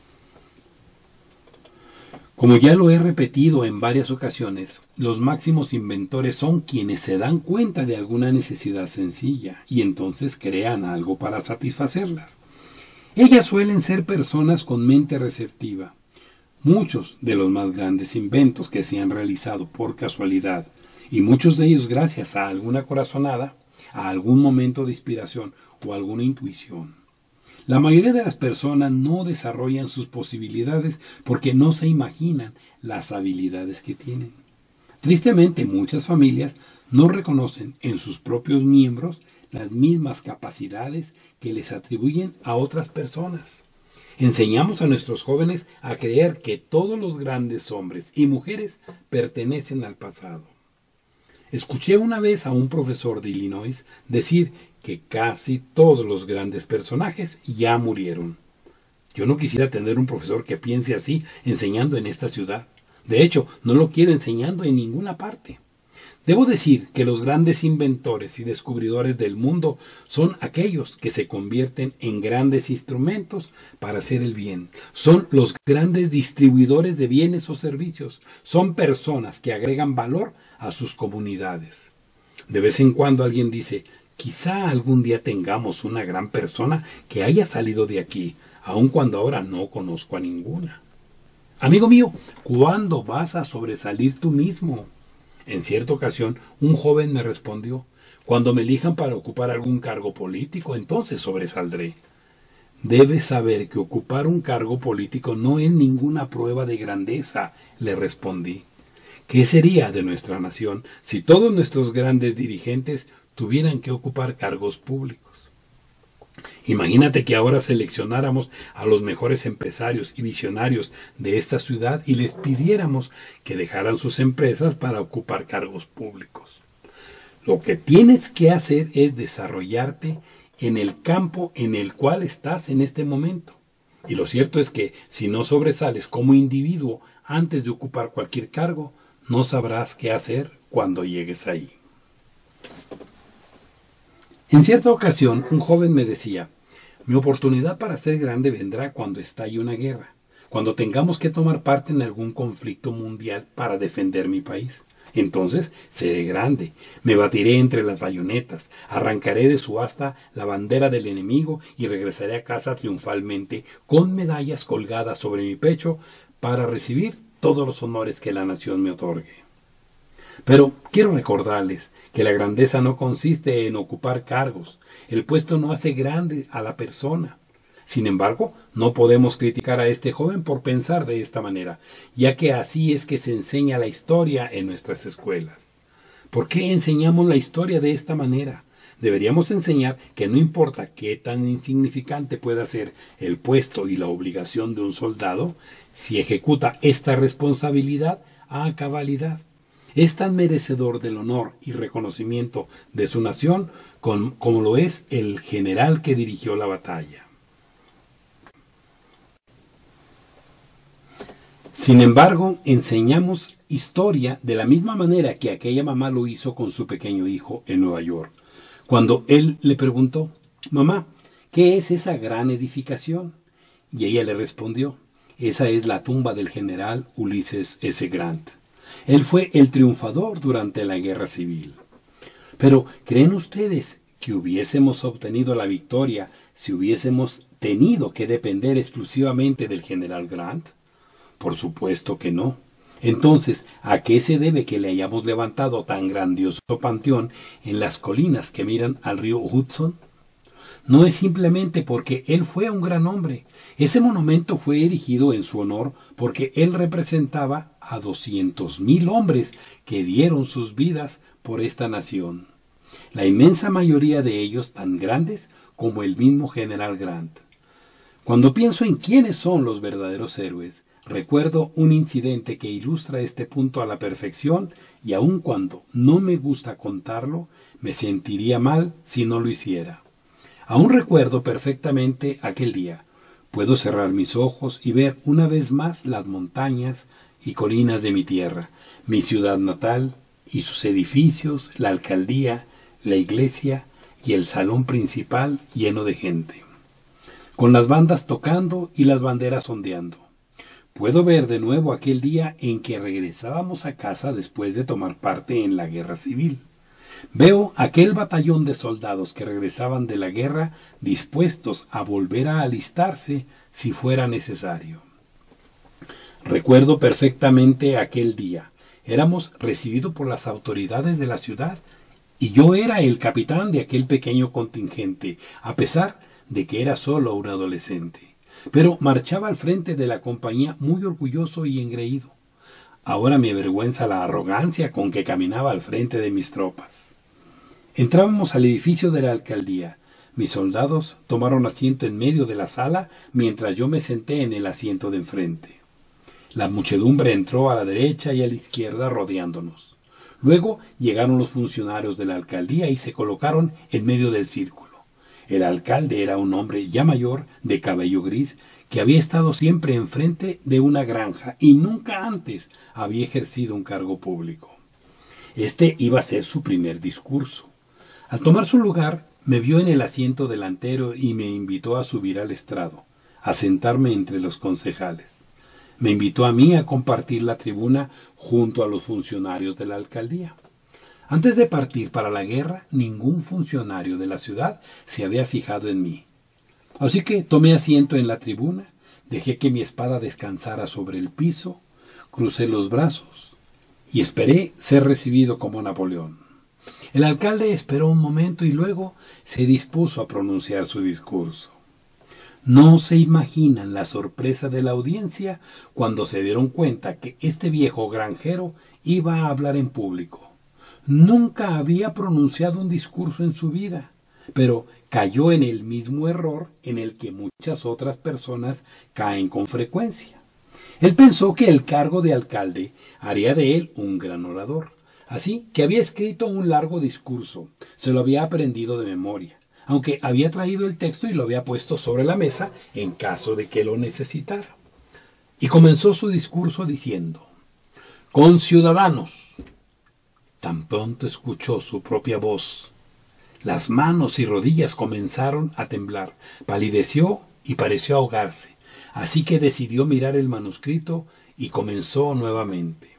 Como ya lo he repetido en varias ocasiones, los máximos inventores son quienes se dan cuenta de alguna necesidad sencilla y entonces crean algo para satisfacerlas. Ellas suelen ser personas con mente receptiva. Muchos de los más grandes inventos que se han realizado por casualidad, y muchos de ellos gracias a alguna corazonada, a algún momento de inspiración o alguna intuición. La mayoría de las personas no desarrollan sus posibilidades porque no se imaginan las habilidades que tienen. Tristemente, muchas familias no reconocen en sus propios miembros las mismas capacidades que les atribuyen a otras personas. Enseñamos a nuestros jóvenes a creer que todos los grandes hombres y mujeres pertenecen al pasado. Escuché una vez a un profesor de Illinois decir que casi todos los grandes personajes ya murieron. Yo no quisiera tener un profesor que piense así enseñando en esta ciudad. De hecho, no lo quiero enseñando en ninguna parte. Debo decir que los grandes inventores y descubridores del mundo son aquellos que se convierten en grandes instrumentos para hacer el bien. Son los grandes distribuidores de bienes o servicios. Son personas que agregan valor a sus comunidades. De vez en cuando alguien dice, quizá algún día tengamos una gran persona que haya salido de aquí, aun cuando ahora no conozco a ninguna. Amigo mío, ¿cuándo vas a sobresalir tú mismo? En cierta ocasión, un joven me respondió, cuando me elijan para ocupar algún cargo político, entonces sobresaldré. Debes saber que ocupar un cargo político no es ninguna prueba de grandeza, le respondí. ¿Qué sería de nuestra nación si todos nuestros grandes dirigentes tuvieran que ocupar cargos públicos? Imagínate que ahora seleccionáramos a los mejores empresarios y visionarios de esta ciudad y les pidiéramos que dejaran sus empresas para ocupar cargos públicos. Lo que tienes que hacer es desarrollarte en el campo en el cual estás en este momento. Y lo cierto es que si no sobresales como individuo antes de ocupar cualquier cargo, no sabrás qué hacer cuando llegues ahí. En cierta ocasión, un joven me decía, mi oportunidad para ser grande vendrá cuando estalle una guerra, cuando tengamos que tomar parte en algún conflicto mundial para defender mi país. Entonces seré grande, me batiré entre las bayonetas, arrancaré de su asta la bandera del enemigo y regresaré a casa triunfalmente con medallas colgadas sobre mi pecho para recibir todos los honores que la nación me otorgue. Pero quiero recordarles que la grandeza no consiste en ocupar cargos. El puesto no hace grande a la persona. Sin embargo, no podemos criticar a este joven por pensar de esta manera, ya que así es que se enseña la historia en nuestras escuelas. ¿Por qué enseñamos la historia de esta manera? Deberíamos enseñar que no importa qué tan insignificante pueda ser el puesto y la obligación de un soldado, si ejecuta esta responsabilidad a cabalidad. Es tan merecedor del honor y reconocimiento de su nación como, como lo es el general que dirigió la batalla. Sin embargo, enseñamos historia de la misma manera que aquella mamá lo hizo con su pequeño hijo en Nueva York. Cuando él le preguntó, mamá, ¿qué es esa gran edificación? Y ella le respondió, esa es la tumba del general Ulysses S. Grant. Él fue el triunfador durante la guerra civil. Pero, ¿creen ustedes que hubiésemos obtenido la victoria si hubiésemos tenido que depender exclusivamente del general Grant? Por supuesto que no. Entonces, ¿a qué se debe que le hayamos levantado tan grandioso panteón en las colinas que miran al río Hudson? No es simplemente porque él fue un gran hombre. Ese monumento fue erigido en su honor porque él representaba a doscientos mil hombres que dieron sus vidas por esta nación. La inmensa mayoría de ellos tan grandes como el mismo general Grant. Cuando pienso en quiénes son los verdaderos héroes, recuerdo un incidente que ilustra este punto a la perfección y aun cuando no me gusta contarlo, me sentiría mal si no lo hiciera. Aún recuerdo perfectamente aquel día. Puedo cerrar mis ojos y ver una vez más las montañas y colinas de mi tierra, mi ciudad natal y sus edificios, la alcaldía, la iglesia y el salón principal lleno de gente, con las bandas tocando y las banderas ondeando. Puedo ver de nuevo aquel día en que regresábamos a casa después de tomar parte en la guerra civil. Veo aquel batallón de soldados que regresaban de la guerra dispuestos a volver a alistarse si fuera necesario. Recuerdo perfectamente aquel día. Éramos recibidos por las autoridades de la ciudad y yo era el capitán de aquel pequeño contingente, a pesar de que era solo un adolescente. Pero marchaba al frente de la compañía muy orgulloso y engreído. Ahora me avergüenza la arrogancia con que caminaba al frente de mis tropas. Entrábamos al edificio de la alcaldía. Mis soldados tomaron asiento en medio de la sala mientras yo me senté en el asiento de enfrente. La muchedumbre entró a la derecha y a la izquierda rodeándonos. Luego llegaron los funcionarios de la alcaldía y se colocaron en medio del círculo. El alcalde era un hombre ya mayor, de cabello gris, que había estado siempre enfrente de una granja y nunca antes había ejercido un cargo público. Este iba a ser su primer discurso. Al tomar su lugar, me vio en el asiento delantero y me invitó a subir al estrado, a sentarme entre los concejales. Me invitó a mí a compartir la tribuna junto a los funcionarios de la alcaldía. Antes de partir para la guerra, ningún funcionario de la ciudad se había fijado en mí. Así que tomé asiento en la tribuna, dejé que mi espada descansara sobre el piso, crucé los brazos y esperé ser recibido como Napoleón. El alcalde esperó un momento y luego se dispuso a pronunciar su discurso. No se imaginan la sorpresa de la audiencia cuando se dieron cuenta que este viejo granjero iba a hablar en público. Nunca había pronunciado un discurso en su vida, pero cayó en el mismo error en el que muchas otras personas caen con frecuencia. Él pensó que el cargo de alcalde haría de él un gran orador, así que había escrito un largo discurso, se lo había aprendido de memoria, aunque había traído el texto y lo había puesto sobre la mesa en caso de que lo necesitara. Y comenzó su discurso diciendo: «Conciudadanos». Tan pronto escuchó su propia voz, las manos y rodillas comenzaron a temblar, palideció y pareció ahogarse, así que decidió mirar el manuscrito y comenzó nuevamente.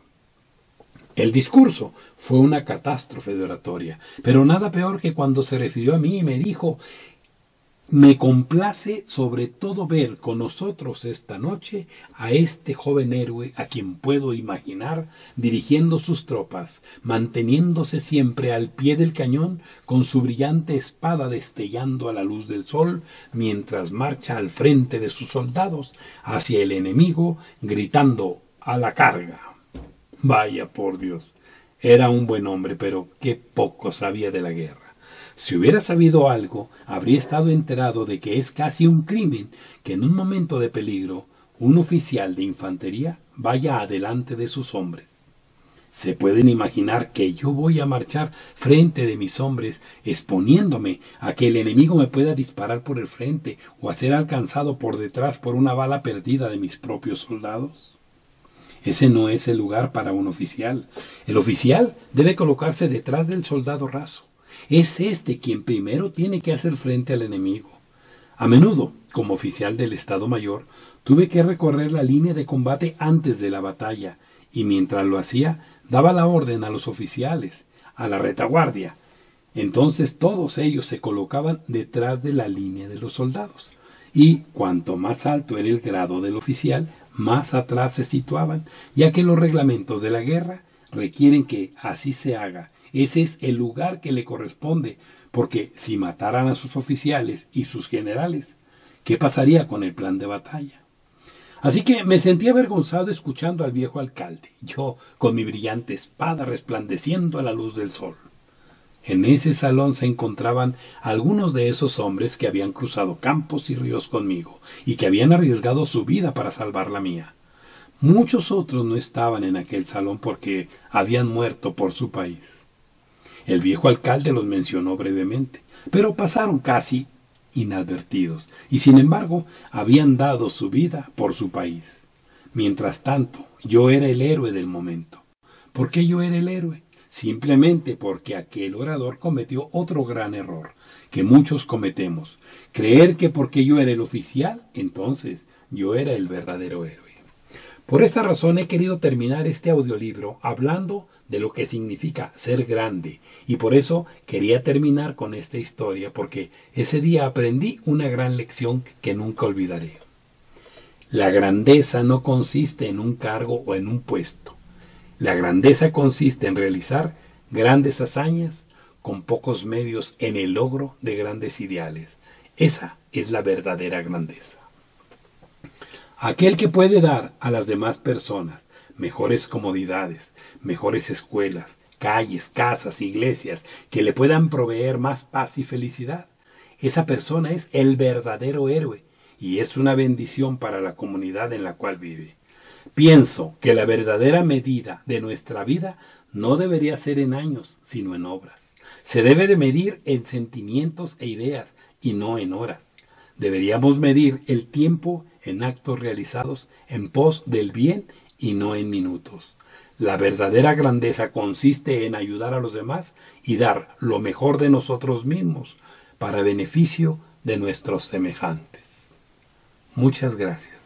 El discurso fue una catástrofe de oratoria, pero nada peor que cuando se refirió a mí y me dijo: «Me complace sobre todo ver con nosotros esta noche a este joven héroe a quien puedo imaginar dirigiendo sus tropas, manteniéndose siempre al pie del cañón con su brillante espada destellando a la luz del sol mientras marcha al frente de sus soldados hacia el enemigo gritando: ¡a la carga!». Vaya por Dios, era un buen hombre, pero qué poco sabía de la guerra. Si hubiera sabido algo, habría estado enterado de que es casi un crimen que en un momento de peligro un oficial de infantería vaya adelante de sus hombres. ¿Se pueden imaginar que yo voy a marchar frente de mis hombres exponiéndome a que el enemigo me pueda disparar por el frente o a ser alcanzado por detrás por una bala perdida de mis propios soldados? Ese no es el lugar para un oficial. El oficial debe colocarse detrás del soldado raso. Es este quien primero tiene que hacer frente al enemigo. A menudo, como oficial del Estado Mayor, tuve que recorrer la línea de combate antes de la batalla, y mientras lo hacía, daba la orden a los oficiales, a la retaguardia, Entonces todos ellos se colocaban detrás de la línea de los soldados. Y cuanto más alto era el grado del oficial, más atrás se situaban, ya que los reglamentos de la guerra requieren que así se haga. Ese es el lugar que le corresponde, porque si mataran a sus oficiales y sus generales, ¿qué pasaría con el plan de batalla? Así que me sentí avergonzado escuchando al viejo alcalde, yo con mi brillante espada resplandeciendo a la luz del sol. En ese salón se encontraban algunos de esos hombres que habían cruzado campos y ríos conmigo y que habían arriesgado su vida para salvar la mía. Muchos otros no estaban en aquel salón porque habían muerto por su país. El viejo alcalde los mencionó brevemente, pero pasaron casi inadvertidos y sin embargo habían dado su vida por su país. Mientras tanto, yo era el héroe del momento. ¿Por qué yo era el héroe? Simplemente porque aquel orador cometió otro gran error que muchos cometemos: creer que porque yo era el oficial, entonces yo era el verdadero héroe. Por esta razón he querido terminar este audiolibro hablando de lo que significa ser grande, y por eso quería terminar con esta historia, porque ese día aprendí una gran lección que nunca olvidaré. La grandeza no consiste en un cargo o en un puesto. La grandeza consiste en realizar grandes hazañas con pocos medios en el logro de grandes ideales. Esa es la verdadera grandeza. Aquel que puede dar a las demás personas mejores comodidades, mejores escuelas, calles, casas, iglesias, que le puedan proveer más paz y felicidad, esa persona es el verdadero héroe y es una bendición para la comunidad en la cual vive. Pienso que la verdadera medida de nuestra vida no debería ser en años, sino en obras. Se debe de medir en sentimientos e ideas y no en horas. Deberíamos medir el tiempo en actos realizados en pos del bien y no en minutos. La verdadera grandeza consiste en ayudar a los demás y dar lo mejor de nosotros mismos para beneficio de nuestros semejantes. Muchas gracias.